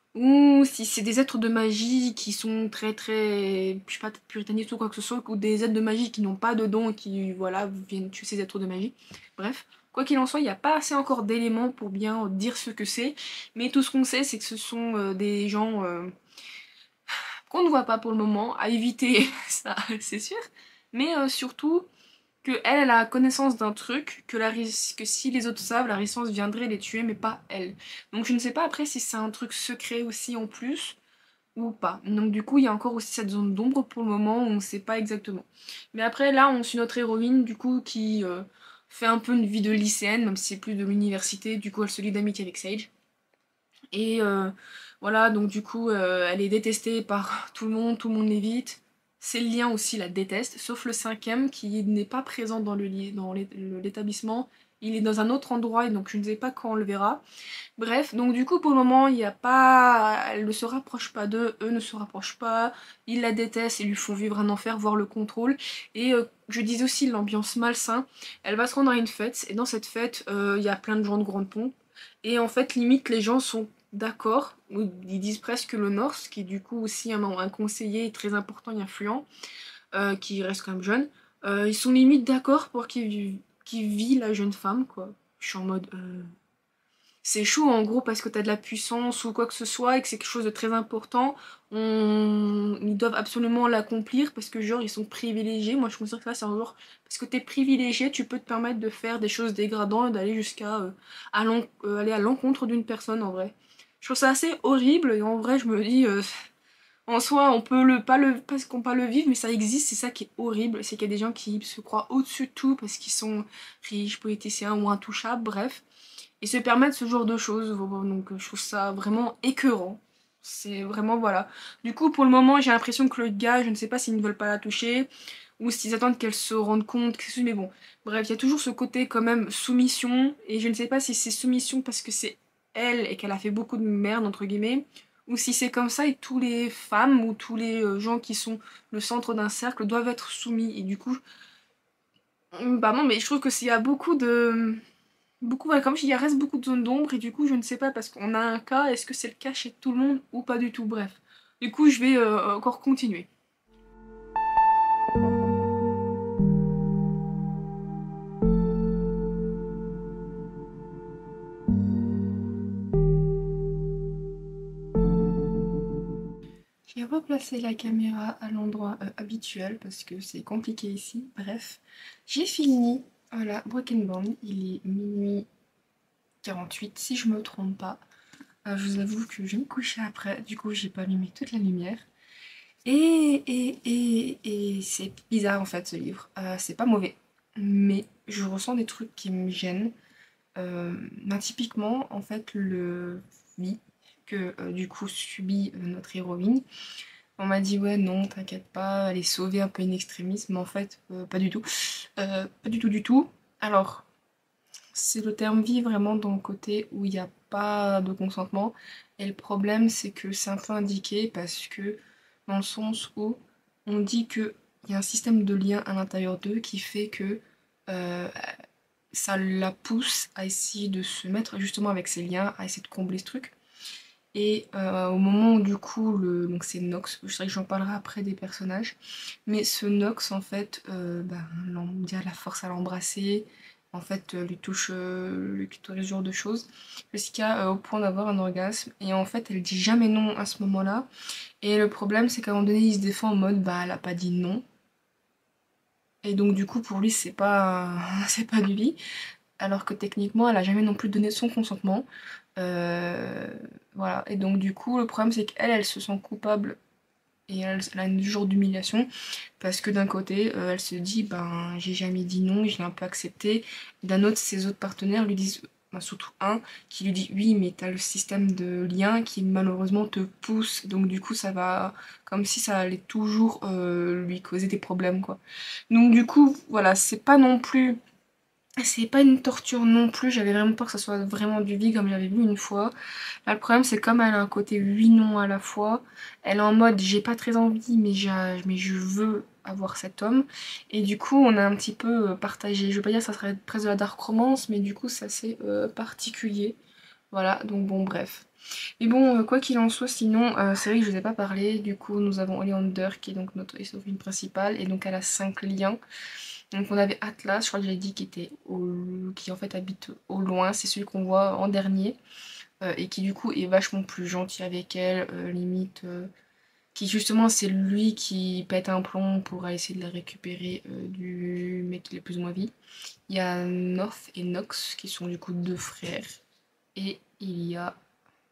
ou si c'est des êtres de magie qui sont très très. Je sais pas, puritanistes ou quoi que ce soit, ou des êtres de magie qui n'ont pas de dons et qui, voilà, viennent tuer ces êtres de magie. Bref. Quoi qu'il en soit, il n'y a pas assez encore d'éléments pour bien dire ce que c'est, mais tout ce qu'on sait, c'est que ce sont des gens qu'on ne voit pas pour le moment, à éviter, ça c'est sûr, mais surtout que elle a connaissance d'un truc que si les autres savent, la résistance viendrait les tuer, mais pas elle. Donc je ne sais pas après si c'est un truc secret aussi en plus ou pas. Donc du coup il y a encore aussi cette zone d'ombre pour le moment où on ne sait pas exactement. Mais après là on suit notre héroïne du coup qui fait un peu une vie de lycéenne, même si c'est plus de l'université, du coup elle se lie d'amitié avec Sage. Et voilà, donc du coup, elle est détestée par tout le monde l'évite. Ses liens aussi la détestent, sauf le cinquième qui n'est pas présent dans l'établissement. Il est dans un autre endroit et donc je ne sais pas quand on le verra. Bref, donc du coup pour le moment il n'y a pas. Elle ne se rapproche pas d'eux, eux ne se rapprochent pas, ils la détestent, ils lui font vivre un enfer, voire le contrôle. Et je disais aussi l'ambiance malsain. Elle va se rendre à une fête, et dans cette fête, il y a plein de gens de grande pompe. Et en fait, limite, les gens sont d'accord, ou ils disent presque le Norse, qui est du coup aussi un conseiller très important et influent, qui reste quand même jeune. Ils sont limite d'accord pour qu'il vit la jeune femme, quoi. Je suis en mode. C'est chaud en gros parce que t'as de la puissance ou quoi que ce soit et que c'est quelque chose de très important. Ils doivent absolument l'accomplir parce que genre ils sont privilégiés. Moi je considère que ça c'est un genre parce que t'es privilégié, tu peux te permettre de faire des choses dégradantes et d'aller jusqu'à aller à l'encontre d'une personne en vrai. Je trouve ça assez horrible et en vrai je me dis en soi on peut le pas le parce qu'on pas le vivre mais ça existe, c'est ça qui est horrible, c'est qu'il y a des gens qui se croient au-dessus de tout parce qu'ils sont riches, politiciens ou intouchables, bref et se permettre ce genre de choses. Donc je trouve ça vraiment écœurant. C'est vraiment voilà. Du coup, pour le moment, j'ai l'impression que le gars, je ne sais pas s'ils ne veulent pas la toucher ou s'ils attendent qu'elle se rende compte. Mais bon, bref, il y a toujours ce côté quand même soumission et je ne sais pas si c'est soumission parce que c'est elle et qu'elle a fait beaucoup de merde entre guillemets ou si c'est comme ça et tous les femmes ou tous les gens qui sont le centre d'un cercle doivent être soumis et du coup bah non mais je trouve que s'il y a beaucoup de beaucoup, voilà, comme je dis, il reste beaucoup de zones d'ombre et du coup je ne sais pas parce qu'on a un cas, est-ce que c'est le cas chez tout le monde ou pas du tout, bref. Du coup je vais encore continuer. J'ai replacé la caméra à l'endroit habituel parce que c'est compliqué ici, bref. J'ai fini, voilà, Broken Bond, il est minuit 48 si je me trompe pas. Je vous avoue que je vais me coucher après, du coup j'ai pas allumé toute la lumière. Et c'est bizarre en fait ce livre. C'est pas mauvais, mais je ressens des trucs qui me gênent. Typiquement, en fait, le oui que du coup subit notre héroïne. On m'a dit ouais non t'inquiète pas, elle est sauvée un peu in extremis, mais en fait pas du tout. Pas du tout du tout. Alors c'est le terme vie vraiment dans le côté où il n'y a pas de consentement. Et le problème c'est que c'est un peu indiqué parce que dans le sens où on dit qu'il y a un système de lien à l'intérieur d'eux qui fait que euh, ça la pousse à essayer de se mettre justement avec ses liens, à essayer de combler ce truc. Et au moment où du coup, donc c'est Nox, je sais que j'en parlerai après des personnages, mais ce Nox en fait, on dirait la force à l'embrasser, en fait lui touche le clitoris, ce genre de choses, jusqu'à au point d'avoir un orgasme, et en fait elle dit jamais non à ce moment-là, et le problème c'est qu'à un moment donné il se défend en mode bah elle a pas dit non, et donc du coup pour lui c'est pas, c'est pas du vie, alors que techniquement elle a jamais non plus donné son consentement. Euh, voilà, et donc du coup le problème c'est qu'elle, elle se sent coupable et elle a une genre d'humiliation parce que d'un côté elle se dit ben j'ai jamais dit non, je l'ai un peu accepté. D'un autre ses autres partenaires lui disent, ben, surtout un qui lui dit oui mais t'as le système de lien qui malheureusement te pousse, donc du coup ça va comme si ça allait toujours lui causer des problèmes quoi. Donc du coup voilà, c'est pas une torture non plus, j'avais vraiment peur que ça soit vraiment du vie comme j'avais vu une fois. Là, le problème, c'est comme elle a un côté oui non à la fois, elle est en mode j'ai pas très envie, mais je veux avoir cet homme. Et du coup, on a un petit peu partagé. Je veux pas dire que ça serait presque de la dark romance, mais du coup, c'est assez particulier. Voilà, donc bon, bref. Mais bon, quoi qu'il en soit, sinon, c'est vrai que je vous ai pas parlé. Du coup, nous avons Oleander qui est donc notre héroïne principale, et donc elle a 5 liens. Donc on avait Atlas, je crois que j'avais dit, qui en fait habite au loin, c'est celui qu'on voit en dernier, et qui du coup est vachement plus gentil avec elle, limite, qui justement c'est lui qui pète un plomb pour essayer de la récupérer du mec qui est plus ou moins vie. Il y a North et Nox qui sont du coup deux frères, et il y a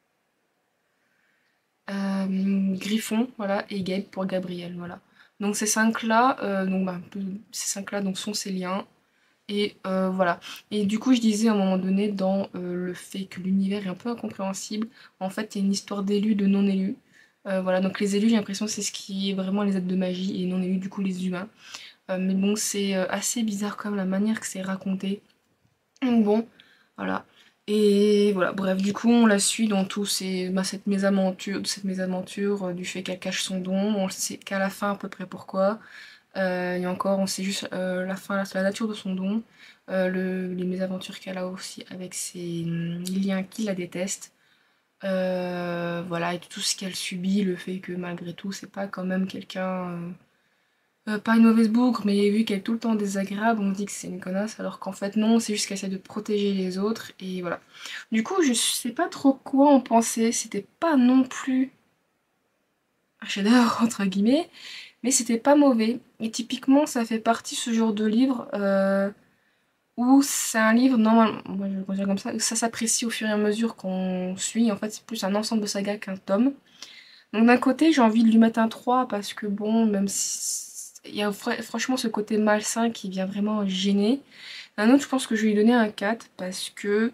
Griffon, voilà, et Gabe pour Gabriel, voilà. Donc ces cinq-là, ces cinq-là donc sont ses liens. Et voilà. Et du coup, je disais à un moment donné, dans le fait que l'univers est un peu incompréhensible, en fait, il y a une histoire d'élus, de non-élus. Voilà, donc les élus, j'ai l'impression que c'est ce qui est vraiment les êtres de magie, et les non-élus, du coup, les humains. Mais bon, c'est assez bizarre comme la manière que c'est raconté. Donc bon, voilà. Et voilà, bref, du coup, on la suit dans cette mésaventure, du fait qu'elle cache son don. On sait qu'à la fin, à peu près pourquoi. Et encore, on sait juste la fin, la nature de son don, les mésaventures qu'elle a aussi avec ses liens qui la détestent. Voilà, et tout ce qu'elle subit, le fait que malgré tout, c'est pas quand même quelqu'un. Pas une mauvaise bougre, mais vu qu'elle est tout le temps désagréable, on dit que c'est une connasse, alors qu'en fait non, c'est juste qu'elle essaie de protéger les autres, et voilà. Du coup, je sais pas trop quoi en penser, c'était pas non plus un chef-d'œuvre, entre guillemets, mais c'était pas mauvais. Et typiquement, ça fait partie ce genre de livre où c'est un livre, normalement, moi je le considère comme ça s'apprécie au fur et à mesure qu'on suit. En fait, c'est plus un ensemble de sagas qu'un tome. Donc d'un côté, j'ai envie de lui mettre un 3 parce que bon, même si il y a franchement ce côté malsain qui vient vraiment gêner. D'un autre, je pense que je vais lui donner un 4 parce que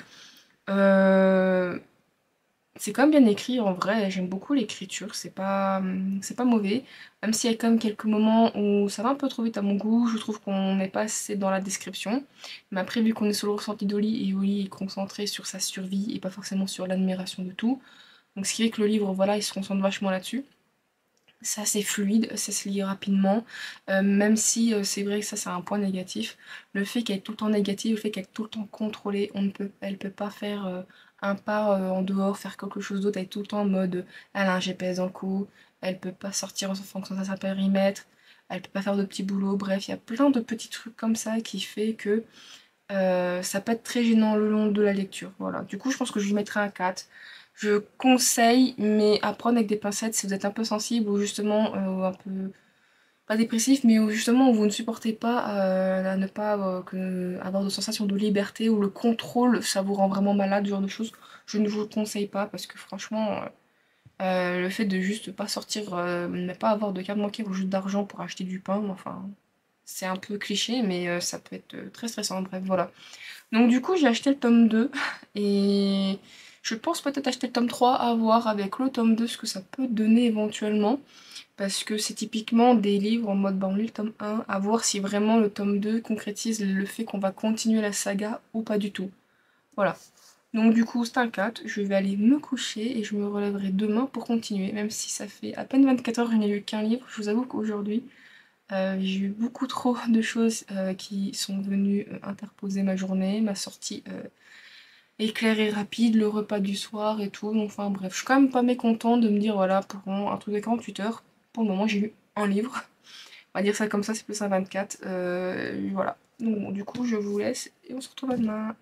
euh, c'est quand même bien écrit en vrai, j'aime beaucoup l'écriture, c'est pas mauvais. Même s'il y a quand même quelques moments où ça va un peu trop vite à mon goût, je trouve qu'on n'est pas assez dans la description. Mais après, vu qu'on est sur le ressenti d'Oli et Oli est concentré sur sa survie et pas forcément sur l'admiration de tout, donc ce qui fait que le livre, voilà, il se concentre vachement là-dessus. C'est assez fluide, ça se lit rapidement, même si c'est vrai que ça c'est un point négatif. Le fait qu'elle est tout le temps négative, le fait qu'elle est tout le temps contrôlée, elle peut pas faire un pas en dehors, faire quelque chose d'autre, elle est tout le temps en mode elle a un GPS dans le cou, elle peut pas sortir en fonction de sa périmètre, elle peut pas faire de petits boulots, bref, il y a plein de petits trucs comme ça qui fait que ça peut être très gênant le long de la lecture. Voilà. Du coup, je pense que je lui mettrai un 4. Je conseille, mais à prendre avec des pincettes si vous êtes un peu sensible ou justement un peu, pas dépressif, mais où justement vous ne supportez pas à ne pas avoir de sensation de liberté ou le contrôle, ça vous rend vraiment malade, ce genre de choses. Je ne vous le conseille pas parce que franchement, le fait de juste pas sortir, ne pas avoir de carte bancaire ou juste d'argent pour acheter du pain, enfin, c'est un peu cliché, mais ça peut être très stressant. Bref, voilà. Donc du coup, j'ai acheté le tome 2 et Je pense peut-être acheter le tome 3 à voir avec le tome 2 ce que ça peut donner éventuellement. Parce que c'est typiquement des livres en mode, bah on lit le tome 1, à voir si vraiment le tome 2 concrétise le fait qu'on va continuer la saga ou pas du tout. Voilà. Donc du coup, c'est un 4, je vais aller me coucher et je me relèverai demain pour continuer, même si ça fait à peine 24 heures que je n'ai lu qu'un livre. Je vous avoue qu'aujourd'hui, j'ai eu beaucoup trop de choses qui sont venues interposer ma journée, ma sortie éclair et rapide, le repas du soir et tout. Donc, enfin bref, je suis quand même pas mécontente de me dire voilà, pour un truc de 48 heures, pour le moment j'ai lu un livre. On va dire ça comme ça, c'est plus un 24. Voilà. Donc bon, du coup je vous laisse et on se retrouve à demain.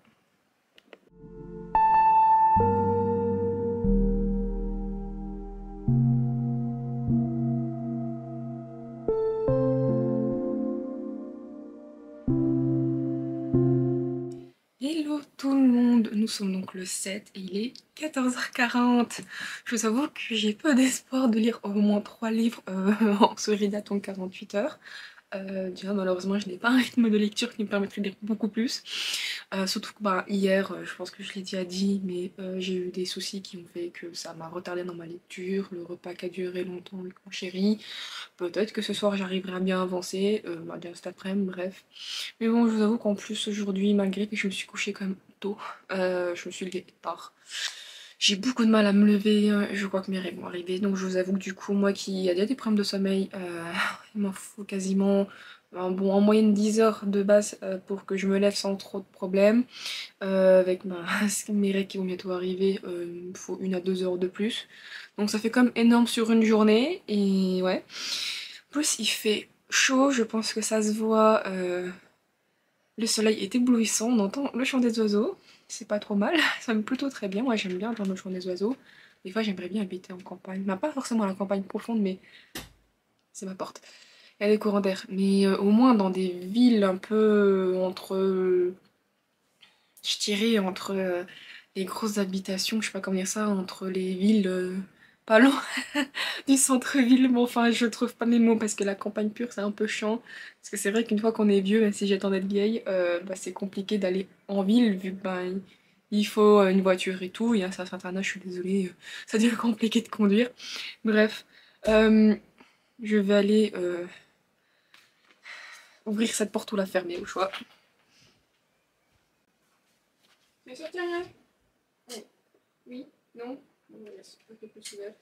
Hello tout le monde, nous sommes donc le 7 et il est 14h40. Je vous avoue que j'ai peu d'espoir de lire au moins 3 livres en ce ridaton 48 heures. Déjà malheureusement je n'ai pas un rythme de lecture qui me permettrait de lire beaucoup plus. Surtout que bah, hier, je pense que je l'ai déjà dit, mais j'ai eu des soucis qui ont fait que ça m'a retardé dans ma lecture, le repas qui a duré longtemps avec mon chéri. Peut-être que ce soir j'arriverai à bien avancer, bah, bien cet après-midi, bref. Mais bon, je vous avoue qu'en plus aujourd'hui, malgré que je me suis couchée quand même tôt, je me suis levée tard. J'ai beaucoup de mal à me lever, je crois que mes rêves vont arriver, donc je vous avoue que du coup, moi qui a déjà des problèmes de sommeil, il m'en faut quasiment en moyenne 10 heures de base pour que je me lève sans trop de problèmes. Avec mes règles qui vont bientôt arriver, il me faut 1 à 2 heures de plus. Donc ça fait quand même énorme sur une journée, et ouais. En plus, il fait chaud, je pense que ça se voit. Le soleil est éblouissant, on entend le chant des oiseaux. C'est pas trop mal, ça me plutôt très bien. Moi j'aime bien entendre le chant des oiseaux. Des fois j'aimerais bien habiter en campagne. Mais pas forcément à la campagne profonde, mais c'est ma porte. Il y a des courants d'air. Mais au moins dans des villes un peu entre. Je dirais entre les grosses habitations, je sais pas comment dire ça, entre les villes pas loin du centre-ville. Bon, enfin, je trouve pas mes mots parce que la campagne pure, c'est un peu chiant. Parce que c'est vrai qu'une fois qu'on est vieux, même si j'attends d'être vieille, bah, c'est compliqué d'aller en ville vu que ben, il faut une voiture et tout. Il y a un certain âge, je suis désolée, ça devient compliqué de conduire. Bref, euh, je vais aller ouvrir cette porte ou la fermer au choix. Mais ça tient rien. Oui, non, on va laisser un peu plus ouverte.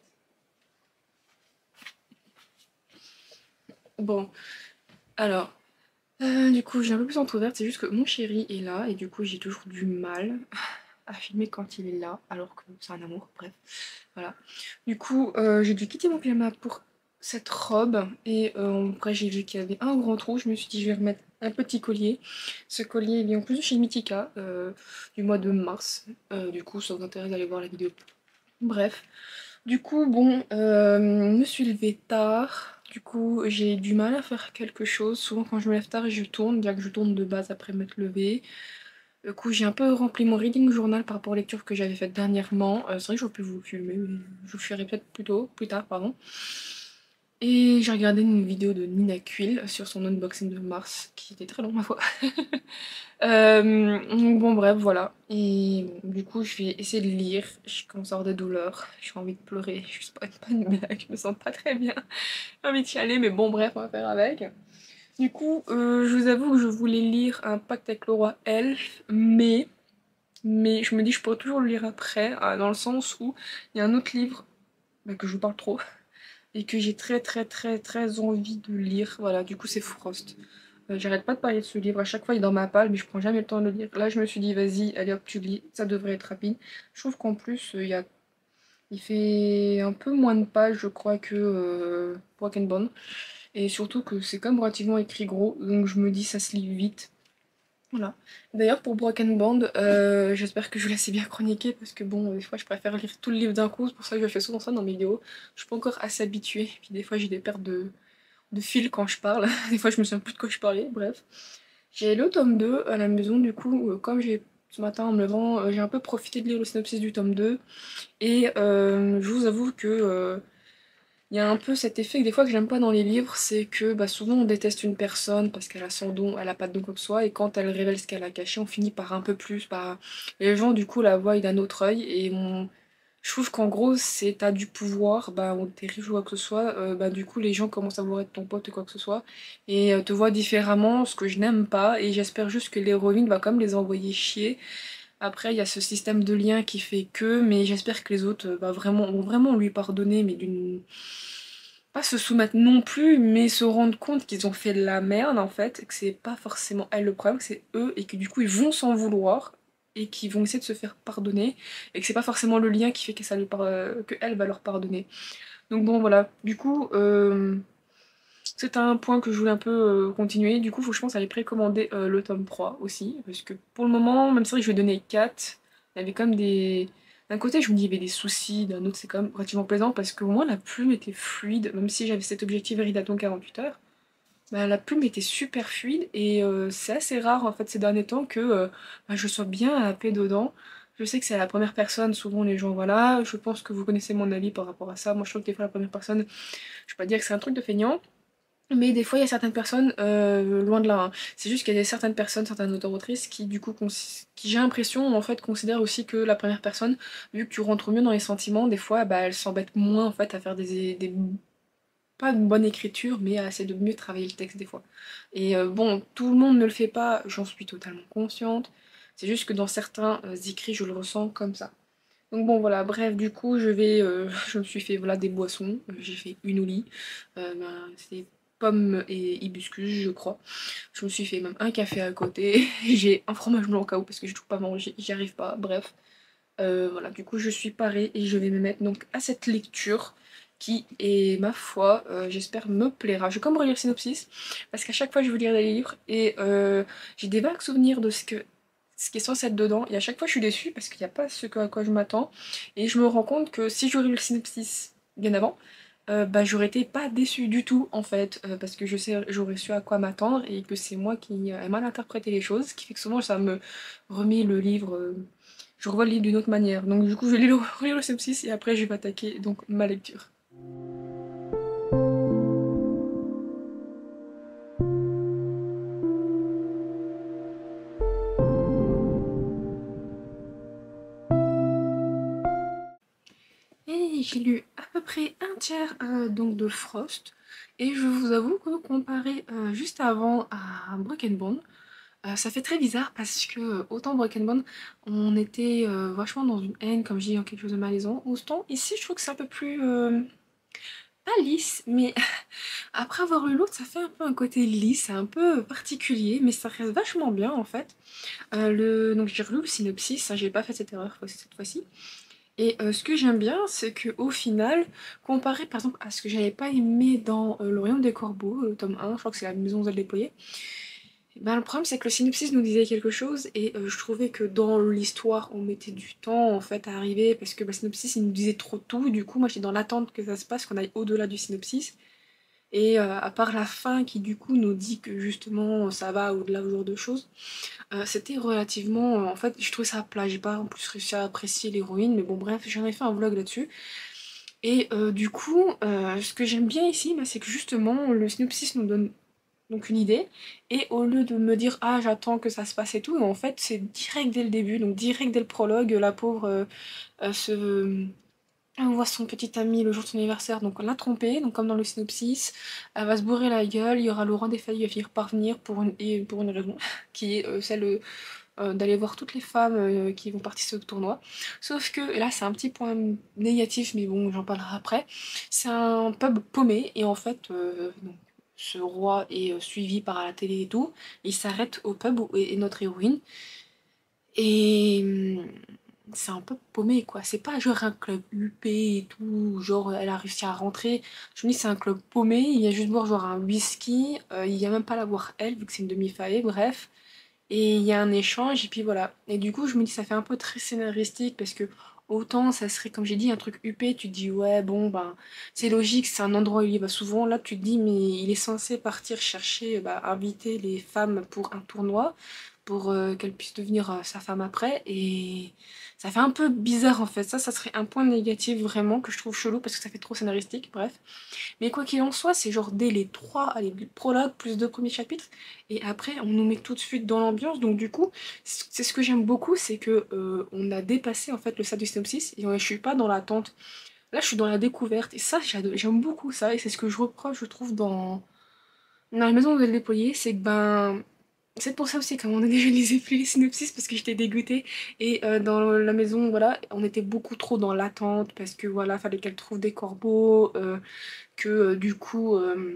Bon, alors, du coup, j'ai un peu plus entrouverte, c'est juste que mon chéri est là et du coup, j'ai toujours du mal à filmer quand il est là, alors que c'est un amour, bref, voilà. Du coup, j'ai dû quitter mon pyjama pour cette robe et après, j'ai vu qu'il y avait un grand trou, je me suis dit, je vais remettre un petit collier. Ce collier, il vient en plus de chez Mythica, du mois de mars. Du coup, ça vous intéresse d'aller voir la vidéo. Bref. Du coup, bon, me suis levée tard. Du coup, j'ai du mal à faire quelque chose. Souvent, quand je me lève tard, je tourne, bien que je tourne de base après m'être levée. Du coup, j'ai un peu rempli mon reading journal par rapport aux lectures que j'avais faites dernièrement. C'est vrai que j'aurais pu vous filmer, mais je vous ferai peut-être plus tard, pardon. Et j'ai regardé une vidéo de Nina Quill sur son unboxing de mars, qui était très long, ma foi. Donc bon bref voilà, et du coup je vais essayer de lire, je commence à avoir des douleurs, j'ai envie de pleurer, je sais pas une blague, je me sens pas très bien, j'ai envie d'y aller mais bon bref on va faire avec. Du coup je vous avoue que je voulais lire Un pacte avec le roi elfe, mais je me dis je pourrais toujours le lire après, dans le sens où il y a un autre livre bah, que je vous parle trop et que j'ai très envie de lire, voilà du coup c'est Frost. J'arrête pas de parler de ce livre, à chaque fois il est dans ma palle, mais je prends jamais le temps de le lire. Là je me suis dit vas-y, allez hop tu le lis, ça devrait être rapide. Je trouve qu'en plus il fait un peu moins de pages je crois que Broken Bond. Et surtout que c'est quand même relativement écrit gros, donc je me dis ça se lit vite. Voilà. D'ailleurs pour Broken Band, j'espère que je l'ai assez bien chroniqué parce que bon, des fois je préfère lire tout le livre d'un coup, c'est pour ça que je fais souvent ça dans mes vidéos. Je suis pas encore assez habituée, puis des fois j'ai des pertes de fil quand je parle. Des fois, je me souviens plus de quoi je parlais, bref. J'ai le tome 2 à la maison, du coup, comme j'ai ce matin en me levant, j'ai un peu profité de lire le synopsis du tome 2. Et je vous avoue que Il y a un peu cet effet que des fois que j'aime pas dans les livres, c'est que bah, souvent on déteste une personne parce qu'elle a son don, elle a pas de don comme soi, et quand elle révèle ce qu'elle a caché, on finit par un peu plus, par... Les gens du coup la voient d'un autre œil, et je trouve qu'en gros, c'est t'as du pouvoir, bah, ou t'es riche ou quoi que ce soit, bah, du coup les gens commencent à vouloir être ton pote ou quoi que ce soit, et te voient différemment, ce que je n'aime pas, et j'espère juste que l'héroïne va quand même les envoyer chier. Après, il y a ce système de lien qui fait que, mais j'espère que les autres bah, vraiment, vont vraiment lui pardonner, mais d'une... Pas se soumettre non plus, mais se rendre compte qu'ils ont fait de la merde en fait, et que c'est pas forcément elle le problème, que c'est eux, et que du coup ils vont s'en vouloir, et qu'ils vont essayer de se faire pardonner, et que c'est pas forcément le lien qui fait que, que elle va leur pardonner. Donc bon voilà, du coup, c'est un point que je voulais un peu continuer, du coup faut que je pense aller précommander le tome 3 aussi, parce que pour le moment, même si je vais donner 4, il y avait quand même des... D'un côté, je me dis il y avait des soucis, d'un autre c'est quand même relativement plaisant, parce qu'au moins la plume était fluide, même si j'avais cet objectif Véridaton 48 heures, bah, la plume était super fluide, et c'est assez rare en fait ces derniers temps que bah, je sois bien happée dedans. Je sais que c'est à la première personne, souvent les gens, voilà, je pense que vous connaissez mon avis par rapport à ça, moi je trouve que des fois la première personne, je vais pas dire que c'est un truc de feignant, mais des fois, il y a certaines personnes, loin de là, hein. C'est juste qu'il y a certaines personnes, certaines auteurs-autrices qui, du coup, qui j'ai l'impression, en fait, considèrent aussi que la première personne, vu que tu rentres mieux dans les sentiments, des fois, bah, elle s'embête moins, en fait, à faire pas une bonne écriture, mais à essayer de mieux travailler le texte, des fois. Et bon, tout le monde ne le fait pas, j'en suis totalement consciente. C'est juste que dans certains écrits, je le ressens comme ça. Donc bon voilà, bref, du coup je me suis fait voilà des boissons. J'ai fait une au lit, c'était pommes et hibiscus je crois. Je me suis fait même un café à côté, j'ai un fromage blanc au cas où parce que je trouve pas manger, j'y arrive pas, bref. Voilà, du coup je suis parée et je vais me mettre donc à cette lecture qui est ma foi, j'espère me plaira. Je vais comme relire le synopsis parce qu'à chaque fois je veux lire des livres et j'ai des vagues souvenirs de ce qui est censé être dedans et à chaque fois je suis déçue parce qu'il n'y a pas ce à quoi je m'attends et je me rends compte que si j'aurais lu le synopsis bien avant, bah j'aurais été pas déçue du tout en fait parce que je sais j'aurais su à quoi m'attendre et que c'est moi qui ai mal interprété les choses, ce qui fait que souvent ça me remet le livre, je revois le livre d'une autre manière. Donc du coup je vais relire le synopsis et après je vais attaquer donc ma lecture. Et j'ai lu à peu près un tiers donc de Frost. Et je vous avoue que comparé juste avant à Broken Bond, ça fait très bizarre parce que autant Broken Bond, on était vachement dans une haine, comme je dis, en quelque chose de malaisant. Autant ici, je trouve que c'est un peu plus... pas lisse, mais après avoir lu l'autre, ça fait un peu un côté lisse, c'est un peu particulier, mais ça reste vachement bien en fait. Donc j'ai relu le synopsis, hein, j'ai pas fait cette erreur cette fois-ci. Et ce que j'aime bien, c'est que au final, comparé par exemple à ce que j'avais pas aimé dans Le Royaume des Corbeaux, le tome 1, je crois que c'est la maison où elle déployée, ben, le problème c'est que le synopsis nous disait quelque chose et je trouvais que dans l'histoire on mettait du temps en fait à arriver parce que le synopsis il nous disait trop tout, du coup moi j'étais dans l'attente que ça se passe, qu'on aille au-delà du synopsis. Et à part la fin qui du coup nous dit que justement ça va au-delà ce genre de choses, c'était relativement... en fait je trouvais ça plat, j'ai pas en plus réussi à apprécier l'héroïne, mais bon bref j'en ai fait un vlog là-dessus. Et du coup ce que j'aime bien ici, bah, c'est que justement le synopsis nous donne donc une idée, et au lieu de me dire ah j'attends que ça se passe et tout, en fait c'est direct dès le début, donc direct dès le prologue, la pauvre se... On voit son petit ami le jour de son anniversaire, donc on l'a trompé, donc comme dans le synopsis, elle va se bourrer la gueule, il y aura Laurent Desfailles qui va finir par venir pour une raison, qui est celle d'aller voir toutes les femmes qui vont participer au tournoi. Sauf que, et là c'est un petit point négatif, mais bon j'en parlerai après, c'est un pub paumé, et en fait, donc, ce roi est suivi par la télé et tout, il s'arrête au pub où est notre héroïne, et c'est un peu paumé quoi. C'est pas genre un club huppé et tout, genre elle a réussi à rentrer. Je me dis c'est un club paumé, il y a juste boire genre un whisky, il y a même pas la boire elle vu que c'est une demi-faillée, bref. Et il y a un échange et puis voilà. Et du coup je me dis ça fait un peu très scénaristique parce que autant ça serait comme j'ai dit un truc huppé, tu te dis ouais bon ben c'est logique, c'est un endroit où il y va souvent. Là tu te dis mais il est censé partir chercher, bah, inviter les femmes pour un tournoi. pour qu'elle puisse devenir sa femme après. Et ça fait un peu bizarre en fait. Ça serait un point négatif vraiment que je trouve chelou parce que ça fait trop scénaristique, bref. Mais quoi qu'il en soit, c'est genre dès les trois, allez, prologues plus deux premiers chapitres. Et après, on nous met tout de suite dans l'ambiance. Donc du coup, c'est ce que j'aime beaucoup, c'est que on a dépassé en fait le stade du synopsis. Et je suis pas dans l'attente. Là, je suis dans la découverte. Et ça, j'aime beaucoup ça. Et c'est ce que je reproche, je trouve, dans la maison où elle est déployée. C'est que ben... C'est pour ça aussi qu'à un moment donné, je lisais plus les synopsis parce que j'étais dégoûtée. Et dans la maison, voilà, on était beaucoup trop dans l'attente parce que voilà, fallait qu'elle trouve des corbeaux, que du coup,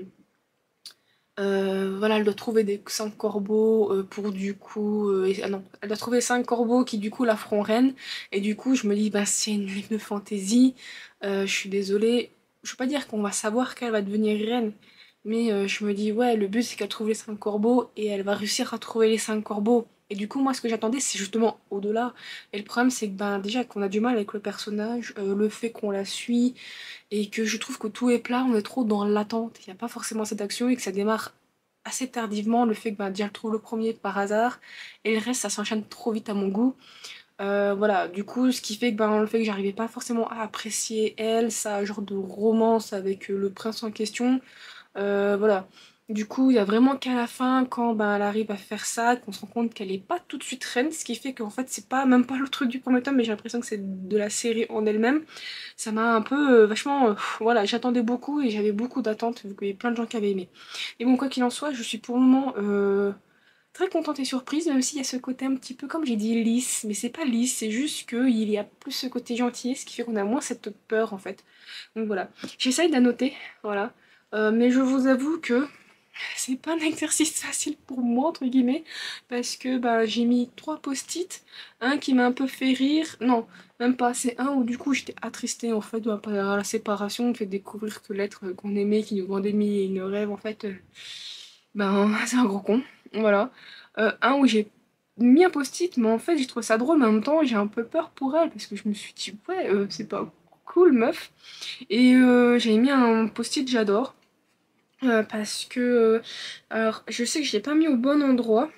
voilà, elle doit trouver des 5 corbeaux pour du coup. Ah non, elle doit trouver 5 corbeaux qui du coup la feront reine. Et du coup, je me dis, bah c'est une livre de fantasy. Je suis désolée. Je veux pas dire qu'on va savoir qu'elle va devenir reine. Mais je me dis, ouais, le but c'est qu'elle trouve les 5 corbeaux et elle va réussir à trouver les 5 corbeaux. Et du coup, moi, ce que j'attendais, c'est justement au-delà. Et le problème, c'est que ben, déjà qu'on a du mal avec le personnage, le fait qu'on la suit, et que je trouve que tout est plat, on est trop dans l'attente. Il n'y a pas forcément cette action et que ça démarre assez tardivement. Le fait que ben, déjà, elle trouve le premier par hasard, et le reste, ça s'enchaîne trop vite à mon goût. Voilà, du coup, ce qui fait que ben, le fait que j'arrivais pas forcément à apprécier elle, sa genre de romance avec le prince en question. Voilà. Du coup, il y a vraiment qu'à la fin, quand ben, elle arrive à faire ça, qu'on se rend compte qu'elle est pas tout de suite reine, ce qui fait qu'en fait, c'est pas même pas le truc du premier tome, mais j'ai l'impression que c'est de la série en elle-même. Ça m'a un peu vachement. Voilà, j'attendais beaucoup et j'avais beaucoup d'attentes, vu qu'il y avait plein de gens qui avaient aimé. Et bon, quoi qu'il en soit, je suis pour le moment très contente et surprise, même s'il y a ce côté un petit peu, comme j'ai dit, lisse. Mais c'est pas lisse, c'est juste qu'il y a plus ce côté gentil, ce qui fait qu'on a moins cette peur en fait. Donc voilà. J'essaye d'annoter, voilà. Mais je vous avoue que c'est pas un exercice facile pour moi, entre guillemets, parce que bah, j'ai mis 3 post-it, un qui m'a un peu fait rire, non, même pas, c'est un où du coup j'étais attristée en fait par la séparation, on fait découvrir que l'être qu'on aimait, qui nous vendait mille et une rêves, en fait, ben c'est un gros con, voilà. Un où j'ai mis un post-it, mais en fait j'ai trouvé ça drôle, mais en même temps j'ai un peu peur pour elle, parce que je me suis dit, ouais, c'est pas cool, meuf. Et j'avais mis un post-it, j'adore. Parce que alors je sais que je l'ai pas mis au bon endroit,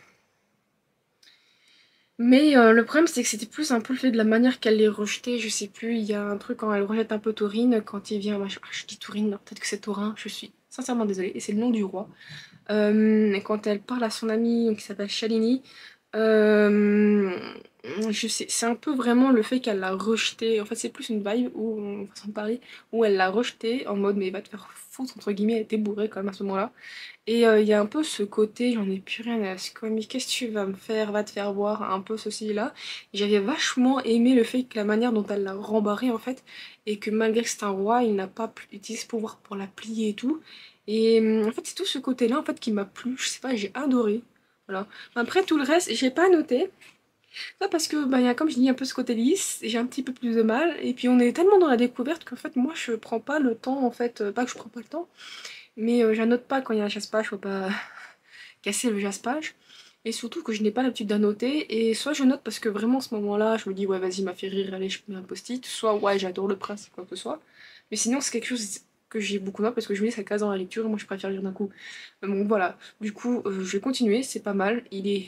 mais le problème c'est que c'était plus un peu le fait de la manière qu'elle les rejetait, je sais plus, il y a un truc quand elle rejette un peu Taurine, quand il vient, je dis Taurine, non, peut-être que c'est Taurin, je suis sincèrement désolée, et c'est le nom du roi. Et quand elle parle à son amie qui s'appelle Shalini, euh, je sais, c'est un peu vraiment le fait qu'elle l'a rejeté. En fait, c'est plus une vibe où, une façon de parler, où elle l'a rejeté en mode mais va te faire foutre, entre guillemets, elle était bourrée quand même à ce moment-là. Et il y a un peu ce côté, j'en ai plus rien à secouer, mais qu'est-ce que tu vas me faire, va te faire voir, un peu ceci là. J'avais vachement aimé le fait que la manière dont elle l'a rembarré en fait, et que malgré que c'est un roi, il n'a pas utilisé ce pouvoir pour la plier et tout. Et en fait, c'est tout ce côté-là en fait qui m'a plu, je sais pas, j'ai adoré. Voilà. Après tout le reste, j'ai pas noté. Ça parce que bah, y a, comme je dis un peu ce côté lisse, j'ai un petit peu plus de mal. Et puis on est tellement dans la découverte qu'en fait moi je prends pas le temps en fait, pas que je prends pas le temps, mais j'annote pas quand il y a un chasse-page, faut pas casser le chasse-page. Et surtout que je n'ai pas l'habitude d'annoter. Et soit je note parce que vraiment à ce moment-là, je me dis ouais vas-y, m'a fait rire, allez je mets un post-it. Soit ouais j'adore le prince, quoi que ce soit. Mais sinon c'est quelque chose que j'ai beaucoup noté parce que je me dis ça case dans la lecture et moi je préfère lire d'un coup. Donc voilà, du coup je vais continuer, c'est pas mal. Il est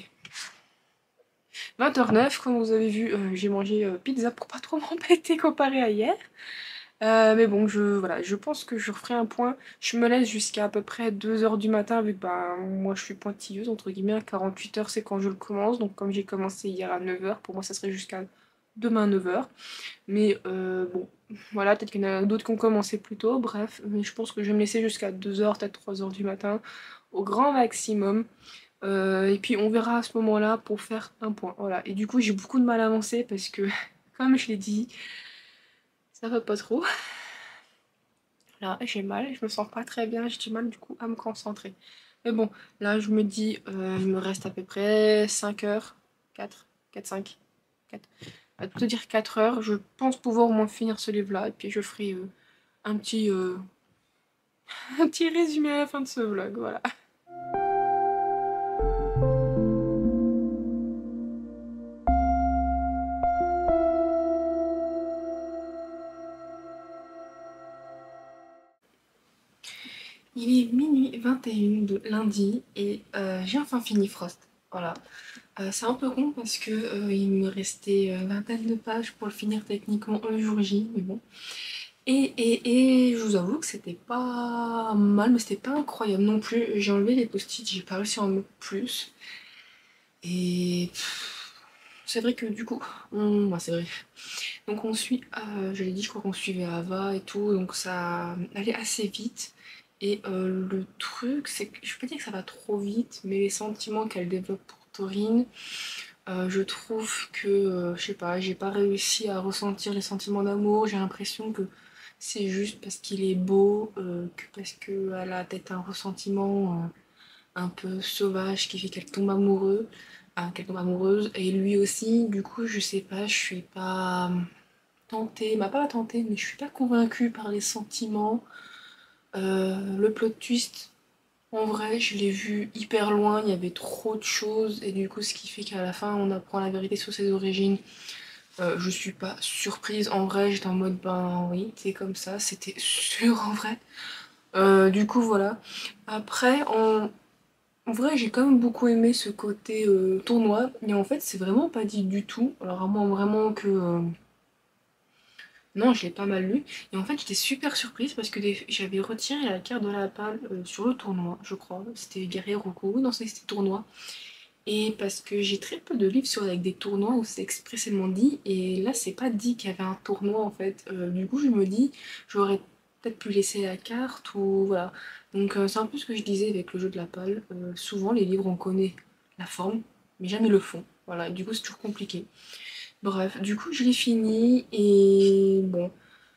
20h09, comme vous avez vu, j'ai mangé pizza pour pas trop m'embêter comparé à hier. Mais bon, voilà, je pense que je referai un point. Je me laisse jusqu'à à peu près 2h du matin, vu que bah, moi je suis pointilleuse, entre guillemets, à 48h c'est quand je le commence. Donc comme j'ai commencé hier à 9h, pour moi ça serait jusqu'à demain 9h. Mais bon, voilà, peut-être qu'il y en a d'autres qui ont commencé plus tôt, bref. Mais je pense que je vais me laisser jusqu'à 2h, peut-être 3h du matin, au grand maximum. Et puis on verra à ce moment-là pour faire un point. Voilà. Et du coup, j'ai beaucoup de mal à avancer parce que, comme je l'ai dit, ça va pas trop. Là, j'ai mal, je me sens pas très bien, j'ai du mal du coup à me concentrer. Mais bon, là, je me dis, il me reste à peu près 5 heures, 4, 5, 4. À tout dire 4 heures, je pense pouvoir au moins finir ce livre-là. Et puis je ferai un petit, un petit résumé à la fin de ce vlog, voilà. Il est minuit 21 de lundi et j'ai enfin fini Frost. Voilà. C'est un peu con parce que il me restait une vingtaine de pages pour le finir techniquement un jour J, mais bon. Et je vous avoue que c'était pas mal, mais c'était pas incroyable non plus. J'ai enlevé les post-it, j'ai pas réussi à en mettre plus. Et c'est vrai que du coup, c'est vrai. Donc on suit, je l'ai dit, je crois qu'on suivait Ava et tout, donc ça allait assez vite. Et le truc, c'est que je peux pas dire que ça va trop vite, mais les sentiments qu'elle développe pour Taurine, je trouve que, je sais pas, j'ai pas réussi à ressentir les sentiments d'amour. J'ai l'impression que c'est juste parce qu'il est beau, que parce qu'elle a peut-être un ressentiment un peu sauvage qui fait qu'elle tombe amoureux, qu'elle tombe amoureuse. Et lui aussi, du coup, je sais pas, je suis pas tentée, pas tentée, mais je suis pas convaincue par les sentiments. Le plot twist, en vrai, je l'ai vu hyper loin, il y avait trop de choses, et du coup, ce qui fait qu'à la fin, on apprend la vérité sur ses origines. Je suis pas surprise, en vrai, j'étais en mode, ben oui, c'est comme ça, c'était sûr en vrai. Du coup, voilà. Après, en vrai, j'ai quand même beaucoup aimé ce côté tournoi, mais en fait, c'est vraiment pas dit du tout. Alors, à moins vraiment que. Non, je l'ai pas mal lu. Et en fait, j'étais super surprise parce que j'avais retiré la carte de la palle sur le tournoi, je crois. C'était Guerrier Roku. Non, c'était tournoi. Et parce que j'ai très peu de livres avec des tournois où c'est expressément dit. Et là, c'est pas dit qu'il y avait un tournoi en fait. Du coup, je me dis, j'aurais peut-être pu laisser la carte ou voilà. Donc, c'est un peu ce que je disais avec le jeu de la palle. Souvent, les livres, on connaît la forme, mais jamais le fond. Voilà, et du coup, c'est toujours compliqué. Bref, du coup, je l'ai fini et bon.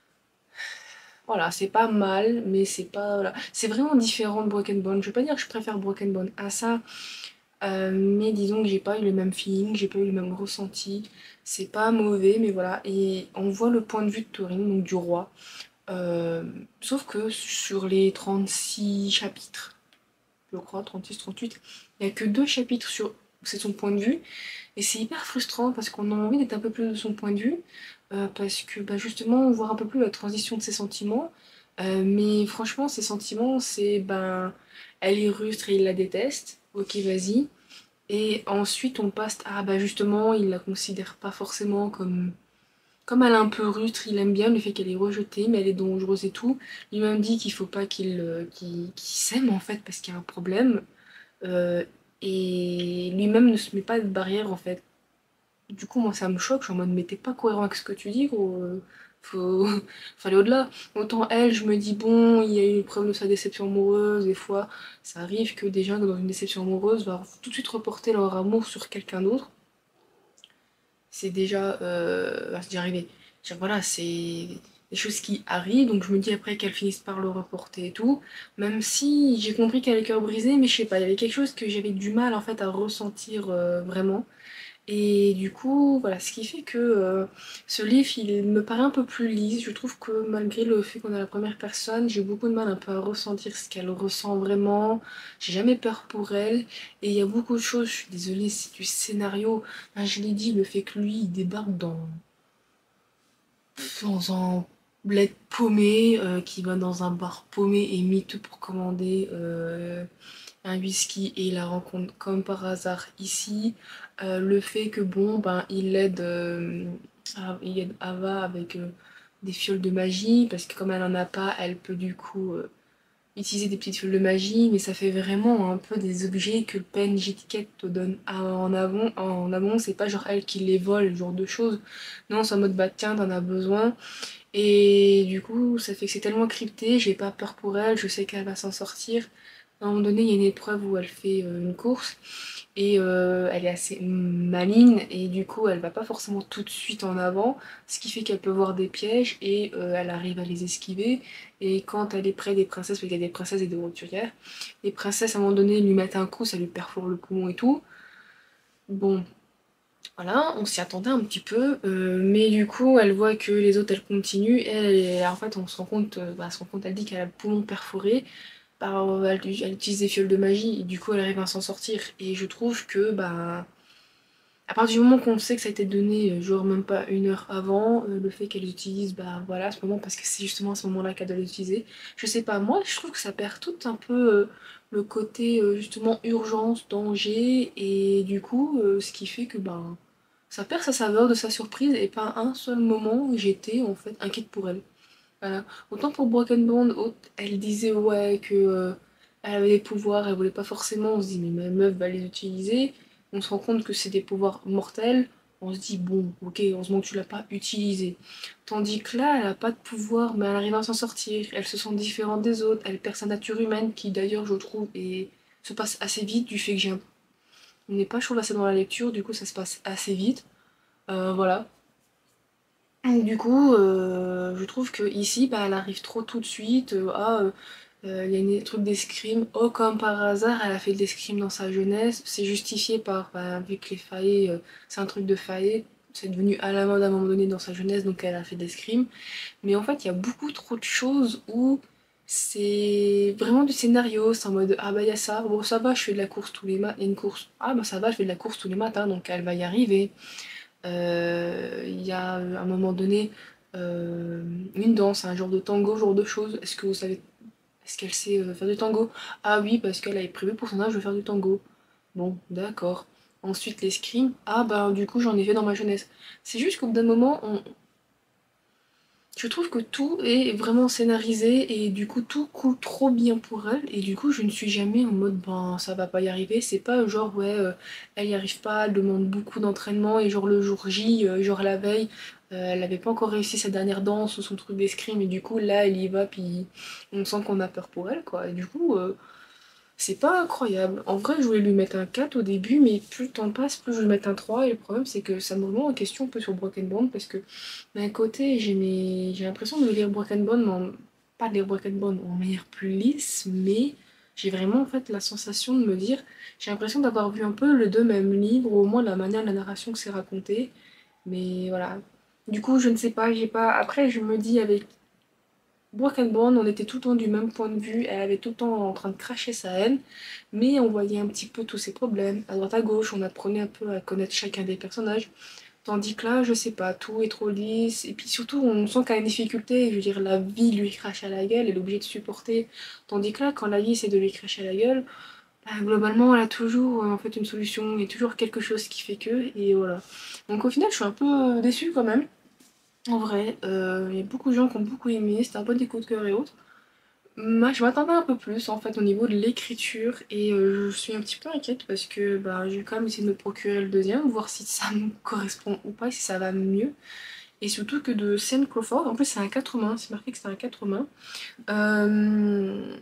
Voilà, c'est pas mal, mais c'est pas. Voilà. C'est vraiment différent de Broken Bone. Je vais pas dire que je préfère Broken Bone à ça, mais disons que j'ai pas eu le même feeling, j'ai pas eu le même ressenti. C'est pas mauvais, mais voilà. Et on voit le point de vue de Thorin, donc du roi. Euh, Sauf que sur les 36 chapitres, je crois, 36-38, il y a que deux chapitres sur. C'est son point de vue. Et c'est hyper frustrant parce qu'on a envie d'être un peu plus de son point de vue, parce que bah, justement, on voit un peu plus la transition de ses sentiments. Mais franchement, ses sentiments, c'est ben, elle est rustre et il la déteste. Ok, vas-y. Et ensuite, on passe à bah justement, il la considère pas forcément comme elle est un peu rustre, il aime bien le fait qu'elle est rejetée, mais elle est dangereuse et tout. Lui-même dit qu'il faut pas qu'il s'aime en fait parce qu'il y a un problème. Euh, et lui-même ne se met pas de barrière en fait. Du coup, moi, ça me choque. Je suis en mode, mais t'es pas cohérent avec ce que tu dis, gros. Faut... faut aller au-delà. Autant elle, je me dis, bon, il y a eu le problème de sa déception amoureuse. Des fois, ça arrive que des gens, dans une déception amoureuse, vont tout de suite reporter leur amour sur quelqu'un d'autre. C'est déjà, c'est déjà arrivé. Voilà, c'est des choses qui arrivent. Donc, je me dis après qu'elles finissent par le reporter et tout. Même si j'ai compris qu'elle avait le cœur brisé, mais je sais pas, il y avait quelque chose que j'avais du mal, en fait, à ressentir vraiment. Et du coup, voilà, ce qui fait que ce livre, il me paraît un peu plus lisse. Je trouve que malgré le fait qu'on est la première personne, j'ai beaucoup de mal un peu à ressentir ce qu'elle ressent vraiment. J'ai jamais peur pour elle. Et il y a beaucoup de choses, je suis désolée, c'est du scénario. Enfin, je l'ai dit, le fait que lui, il débarque dans un bled paumé, qui va dans un bar paumé et miteux pour commander un whisky et il la rencontre comme par hasard ici. Le fait que bon, ben, il aide Ava avec des fioles de magie parce que comme elle en a pas, elle peut du coup utiliser des petites fioles de magie, mais ça fait vraiment un peu des objets que le PNJ Ticket te donne en amont, c'est pas genre elle qui les vole, ce genre de choses. Non, c'est en mode bah tiens, t'en as besoin. Et du coup, ça fait que c'est tellement crypté, j'ai pas peur pour elle, je sais qu'elle va s'en sortir. À un moment donné, il y a une épreuve où elle fait une course et elle est assez maligne et du coup, elle va pas forcément tout de suite en avant, ce qui fait qu'elle peut voir des pièges et elle arrive à les esquiver. Et quand elle est près des princesses, parce qu'il y a des princesses et des roturières, les princesses à un moment donné lui mettent un coup, ça lui perfore le poumon et tout. Bon, voilà, on s'y attendait un petit peu, mais du coup, elle voit que les autres, elles continuent, et en fait, on se rend compte, elle dit qu'elle a le poumon perforé, elle utilise des fioles de magie, et du coup, elle arrive à s'en sortir, et je trouve que, bah, À partir du moment qu'on sait que ça a été donné, genre même pas 1 heure avant, le fait qu'elle les utilise, bah voilà, à ce moment, parce que c'est justement à ce moment-là qu'elle doit les utiliser. Je sais pas, moi je trouve que ça perd tout un peu le côté justement urgence, danger, et du coup, ce qui fait que ben ça perd sa saveur de sa surprise, et pas un seul moment où j'étais en fait inquiète pour elle. Voilà. Autant pour Broken Bond, elle disait ouais que elle avait des pouvoirs, elle voulait pas forcément, on se dit mais ma meuf va les utiliser, on se rend compte que c'est des pouvoirs mortels, on se dit bon ok, heureusement que tu l'as pas utilisé. Tandis que là, elle a pas de pouvoir, mais elle arrive à s'en sortir, elle se sent différente des autres, elle perd sa nature humaine qui d'ailleurs je trouve se passe assez vite du fait que on n'est pas chaud assez dans la lecture, du coup ça se passe assez vite. Voilà. Du coup, je trouve que ici, bah, elle arrive trop tout de suite. Il y a un truc d'escrime. Oh, comme par hasard, elle a fait de l'escrime dans sa jeunesse. C'est justifié par, bah, vu que les faillets, c'est un truc de faillets. C'est devenu à la mode à un moment donné dans sa jeunesse, donc elle a fait de l'escrime. Mais en fait, il y a beaucoup trop de choses où c'est vraiment du scénario. C'est en mode, ah bah il y a ça, bon ça va, je fais de la course tous les matins. Il y a une course. Ah bah ça va, je fais de la course tous les matins, donc elle va y arriver. Il y a à un moment donné euh, une danse, un genre de tango, genre de choses. Est-ce que vous savez, est-ce qu'elle sait faire du tango? Ah oui, parce qu'elle avait prévu pour son âge de faire du tango. Bon, d'accord. Ensuite, l'escrime. Ah bah du coup, j'en ai fait dans ma jeunesse. C'est juste qu'au bout d'un moment, je trouve que tout est vraiment scénarisé et du coup tout coule trop bien pour elle et du coup je ne suis jamais en mode ben ça va pas y arriver, c'est pas genre ouais elle y arrive pas, elle demande beaucoup d'entraînement et genre le jour J, genre la veille, elle avait pas encore réussi sa dernière danse ou son truc d'escrime et du coup là elle y va puis on sent qu'on a peur pour elle quoi et du coup c'est pas incroyable. En vrai, je voulais lui mettre un 4 au début, mais plus le temps passe, plus je vais lui mettre un 3. Et le problème, c'est que ça me remet en question un peu sur Broken Bond, parce que d'un côté, j'ai l'impression de lire Broken Bond, pas de lire Broken Bond en manière plus lisse, mais j'ai vraiment en fait la sensation de me dire, j'ai l'impression d'avoir vu un peu les deux mêmes livres, ou au moins la manière de la narration que c'est raconté. Mais voilà. Du coup, je ne sais pas, j'ai pas. Après, je me dis avec Broken Bond, on était tout le temps du même point de vue, elle avait tout le temps en train de cracher sa haine, mais on voyait un petit peu tous ses problèmes. À droite à gauche, on apprenait un peu à connaître chacun des personnages. Tandis que là, je sais pas, tout est trop lisse, et puis surtout, on sent qu'elle a une difficulté, je veux dire, la vie lui crache à la gueule, elle est obligée de supporter. Tandis que là, quand la vie essaie de lui cracher à la gueule, bah, globalement, elle a toujours en fait une solution, il y a toujours quelque chose qui fait que, et voilà. Donc au final, je suis un peu déçue quand même. En vrai, il y a beaucoup de gens qui ont beaucoup aimé, c'était un peu des coups de cœur et autres. Moi, je m'attendais un peu plus en fait au niveau de l'écriture et je suis un petit peu inquiète parce que bah, j'ai quand même essayé de me procurer le deuxième, voir si ça me correspond ou pas, si ça va mieux. Et surtout que de Sam Crawford, en plus c'est un 4 mains, c'est marqué que c'est un 4 mains. Euh,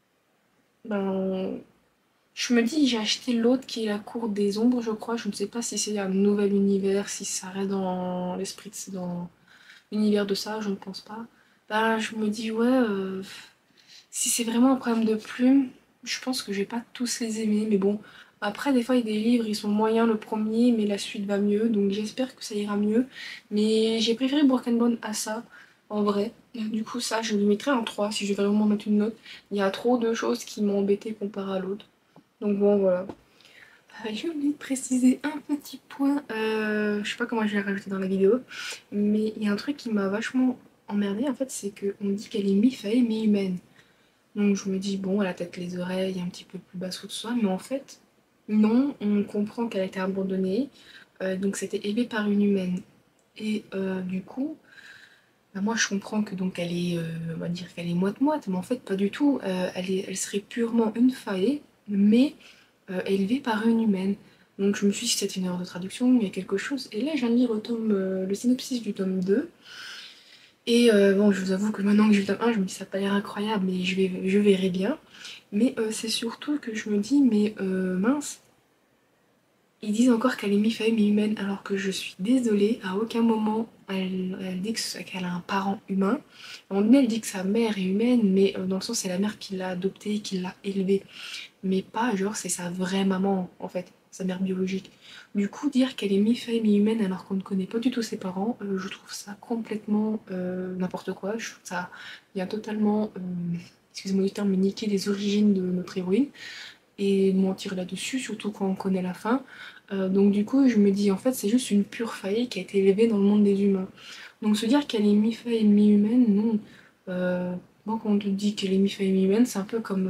ben, je me dis, j'ai acheté l'autre qui est la Cour des Ombres, je crois. Je ne sais pas si c'est un nouvel univers, si ça reste dans l'esprit, dans l'univers de ça, je ne pense pas. Ben, je me dis, ouais. Si c'est vraiment un problème de plume, je pense que je vais pas tous les aimer, mais bon. Après, des fois, il y a des livres, ils sont moyens le premier, mais la suite va mieux, donc j'espère que ça ira mieux. Mais j'ai préféré Broken Bone à ça, en vrai. Du coup, ça, je lui mettrais un 3 si je vais vraiment mettre une note. Il y a trop de choses qui m'ont embêté comparé à l'autre. Donc bon, voilà. J'ai oublié de préciser un petit point, je sais pas comment je vais rajouter dans la vidéo, mais il y a un truc qui m'a vachement emmerdé en fait, c'est qu'on dit qu'elle est mi-fée, mi-humaine. Donc je me dis, bon, elle a peut-être les oreilles un petit peu plus basses ou tout ça, mais en fait, non, on comprend qu'elle a été abandonnée, donc c'était élevé par une humaine. Et du coup, bah, moi je comprends que donc elle est, on va dire qu'elle est moite-moite, mais en fait pas du tout. Elle serait purement une faille, mais élevée par une humaine. Donc je me suis dit, c'est une erreur de traduction, il y a quelque chose. Et là, je viens de lire le synopsis du tome 2. Et bon, je vous avoue que maintenant que j'ai le tome 1, je me dis ça n'a pas l'air incroyable, mais je verrai bien. Mais c'est surtout que je me dis, mais mince, ils disent encore qu'elle est mi-femme, mi-humaine, alors que je suis désolée, à aucun moment elle dit qu'elle a un parent humain. À un moment donné, elle dit que sa mère est humaine, mais dans le sens c'est la mère qui l'a adoptée, qui l'a élevée. Mais pas genre c'est sa vraie maman, en fait, sa mère biologique. Du coup, dire qu'elle est mi-femme, mi-humaine alors qu'on ne connaît pas du tout ses parents, je trouve ça complètement n'importe quoi. Je trouve ça vient totalement, excusez-moi du terme, mais niquer les origines de notre héroïne. et mentir là-dessus, surtout quand on connaît la fin. Donc du coup, je me dis en fait c'est juste une pure faille qui a été élevée dans le monde des humains. Donc se dire qu'elle est mi-faille, mi-humaine, non. Moi quand on te dit qu'elle est mi-faille, mi-humaine, c'est un peu comme...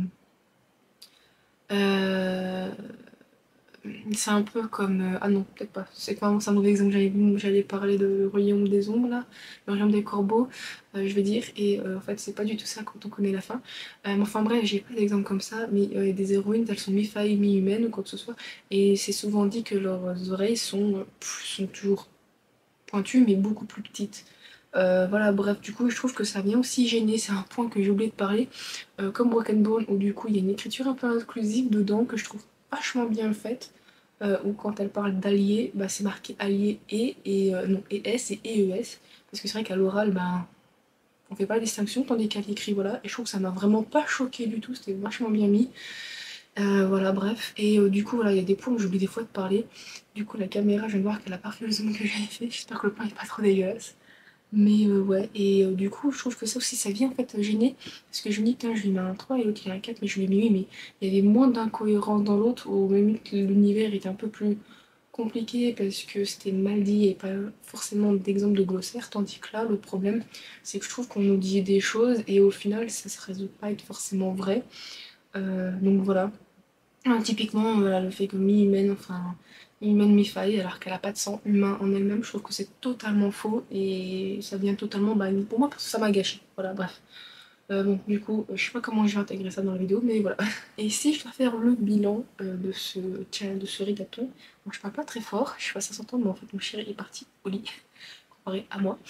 euh, c'est un peu comme... ah non, peut-être pas. C'est vraiment un mauvais exemple. J'allais parler de Royaume des ombres, là. Le Royaume des corbeaux, je vais dire. Et en fait, c'est pas du tout ça quand on connaît la fin. Mais enfin bref, j'ai pas d'exemple comme ça. Mais des héroïnes, elles sont mi-failles, mi-humaines ou quoi que ce soit. Et c'est souvent dit que leurs oreilles sont toujours pointues, mais beaucoup plus petites. Voilà, bref, du coup, je trouve que ça vient aussi gêner. C'est un point que j'ai oublié de parler. Comme Broken Bone, où du coup, il y a une écriture un peu inclusive dedans que je trouve vachement bien faite. Où quand elle parle d'alliés, bah, c'est marqué allié non, et S et ES. Parce que c'est vrai qu'à l'oral, bah, on fait pas la distinction, tandis qu'à l'écrit, voilà. Et je trouve que ça m'a vraiment pas choqué du tout, c'était vachement bien mis. Voilà, bref. Et du coup, voilà, il y a des points où j'oublie des fois de parler. Du coup, la caméra, je viens de voir qu'elle a pas fait le zoom que j'avais fait. J'espère que le plan est pas trop dégueulasse. Mais ouais, et du coup, je trouve que ça aussi, ça vient en fait gêner. Parce que je me dis, putain, je lui mets un 3 et l'autre il a un 4, mais je lui ai mis 8, mais il y avait moins d'incohérence dans l'autre, au même que l'univers était un peu plus compliqué parce que c'était mal dit et pas forcément d'exemple de glossaire, tandis que là, le problème, c'est que je trouve qu'on nous dit des choses et au final, ça se résout pas à être forcément vrai. Donc voilà. Typiquement, voilà, le fait que mi-humaine, enfin, mi-humaine, mi-faille, alors qu'elle a pas de sang humain en elle-même, je trouve que c'est totalement faux et ça vient totalement, bah, pour moi, parce que ça m'a gâché. Voilà, bref. Bon, du coup, je sais pas comment je vais intégrer ça dans la vidéo, mais voilà. Et si je dois faire le bilan de ce challenge, de ce rigaton, bon, je parle pas très fort, je sais pas si ça s'entend, mais en fait, mon chéri est parti au lit, comparé à moi.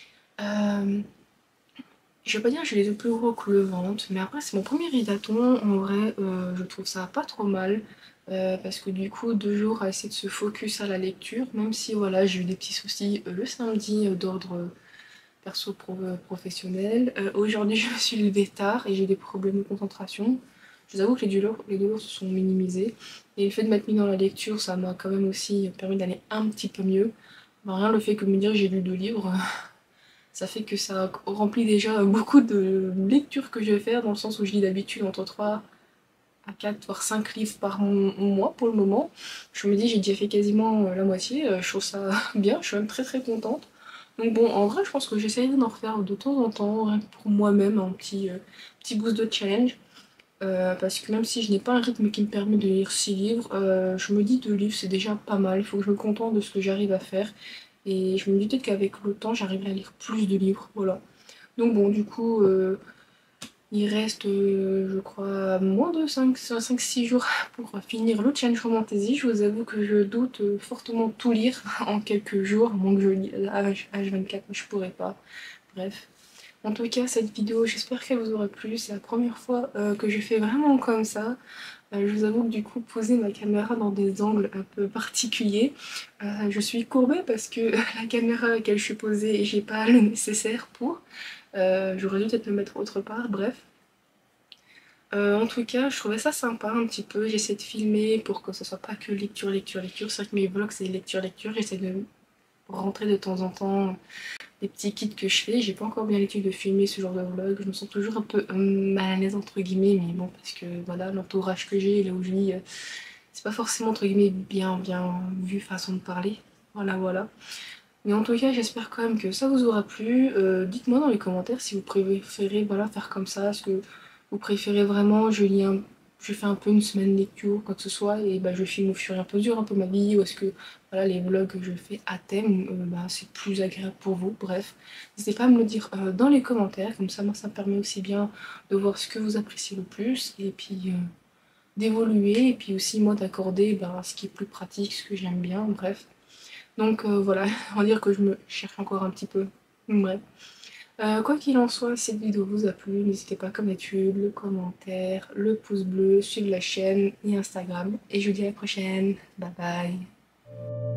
Je vais pas dire que j'ai les yeux plus gros que le ventre, mais après, c'est mon premier rigaton. En vrai, je trouve ça pas trop mal. Parce que du coup, 2 jours à essayer de se focus à la lecture, même si voilà, j'ai eu des petits soucis le samedi d'ordre professionnel. Aujourd'hui, je me suis levée tard et j'ai des problèmes de concentration. Je vous avoue que les douleurs se sont minimisées. Et le fait de m'être mis dans la lecture, ça m'a quand même aussi permis d'aller un petit peu mieux. Ben, rien le fait que me dire j'ai lu 2 livres, ça fait que ça remplit déjà beaucoup de lectures que je vais faire, dans le sens où je lis d'habitude entre 3 à 4 voire 5 livres par mois pour le moment. Je me dis j'ai déjà fait quasiment la moitié, je trouve ça bien, je suis même très très contente. Donc bon, en vrai, je pense que j'essaierai d'en refaire de temps en temps, rien que pour moi-même, un petit boost de challenge. Parce que même si je n'ai pas un rythme qui me permet de lire 6 livres, je me dis 2 livres c'est déjà pas mal, il faut que je me contente de ce que j'arrive à faire. Et je me dis peut-être qu'avec le temps j'arriverai à lire plus de livres, voilà. Donc bon, du coup, il reste, je crois, moins de 5-6 jours pour finir le challenge fantasy. Je vous avoue que je doute fortement tout lire en quelques jours, à moins que je lis H24, mais je pourrais pas. Bref. En tout cas, cette vidéo, j'espère qu'elle vous aura plu. C'est la première fois que je fais vraiment comme ça. Je vous avoue que du coup, poser ma caméra dans des angles un peu particuliers, je suis courbée parce que la caméra à laquelle je suis posée, j'ai pas le nécessaire pour. J'aurais dû peut-être me mettre autre part, bref. En tout cas, je trouvais ça sympa un petit peu. J'essaie de filmer pour que ce soit pas que lecture, lecture, lecture. C'est vrai que mes vlogs, c'est lecture, lecture. J'essaie de rentrer de temps en temps des petits kits que je fais. J'ai pas encore bien l'habitude de filmer ce genre de vlog. Je me sens toujours un peu mal à l'aise entre guillemets, mais bon, parce que voilà, l'entourage que j'ai, là où je vis, c'est pas forcément entre guillemets bien vu façon de parler. Voilà, voilà. Mais en tout cas, j'espère quand même que ça vous aura plu. Dites-moi dans les commentaires si vous préférez voilà, faire comme ça. Est-ce que vous préférez vraiment, je fais un peu une semaine lecture, quoi que ce soit, et bah, je filme au fur et à mesure un peu ma vie, ou est-ce que voilà, les vlogs que je fais à thème, bah, c'est plus agréable pour vous. Bref, n'hésitez pas à me le dire dans les commentaires, comme ça, moi, ça me permet aussi bien de voir ce que vous appréciez le plus, et puis d'évoluer, et puis aussi moi d'accorder bah, ce qui est plus pratique, ce que j'aime bien, bref. Donc voilà, on va dire que je me cherche encore un petit peu. Bref. Quoi qu'il en soit, si cette vidéo vous a plu, n'hésitez pas comme d'habitude, le commentaire, le pouce bleu, suivre la chaîne et Instagram. Et je vous dis à la prochaine. Bye bye.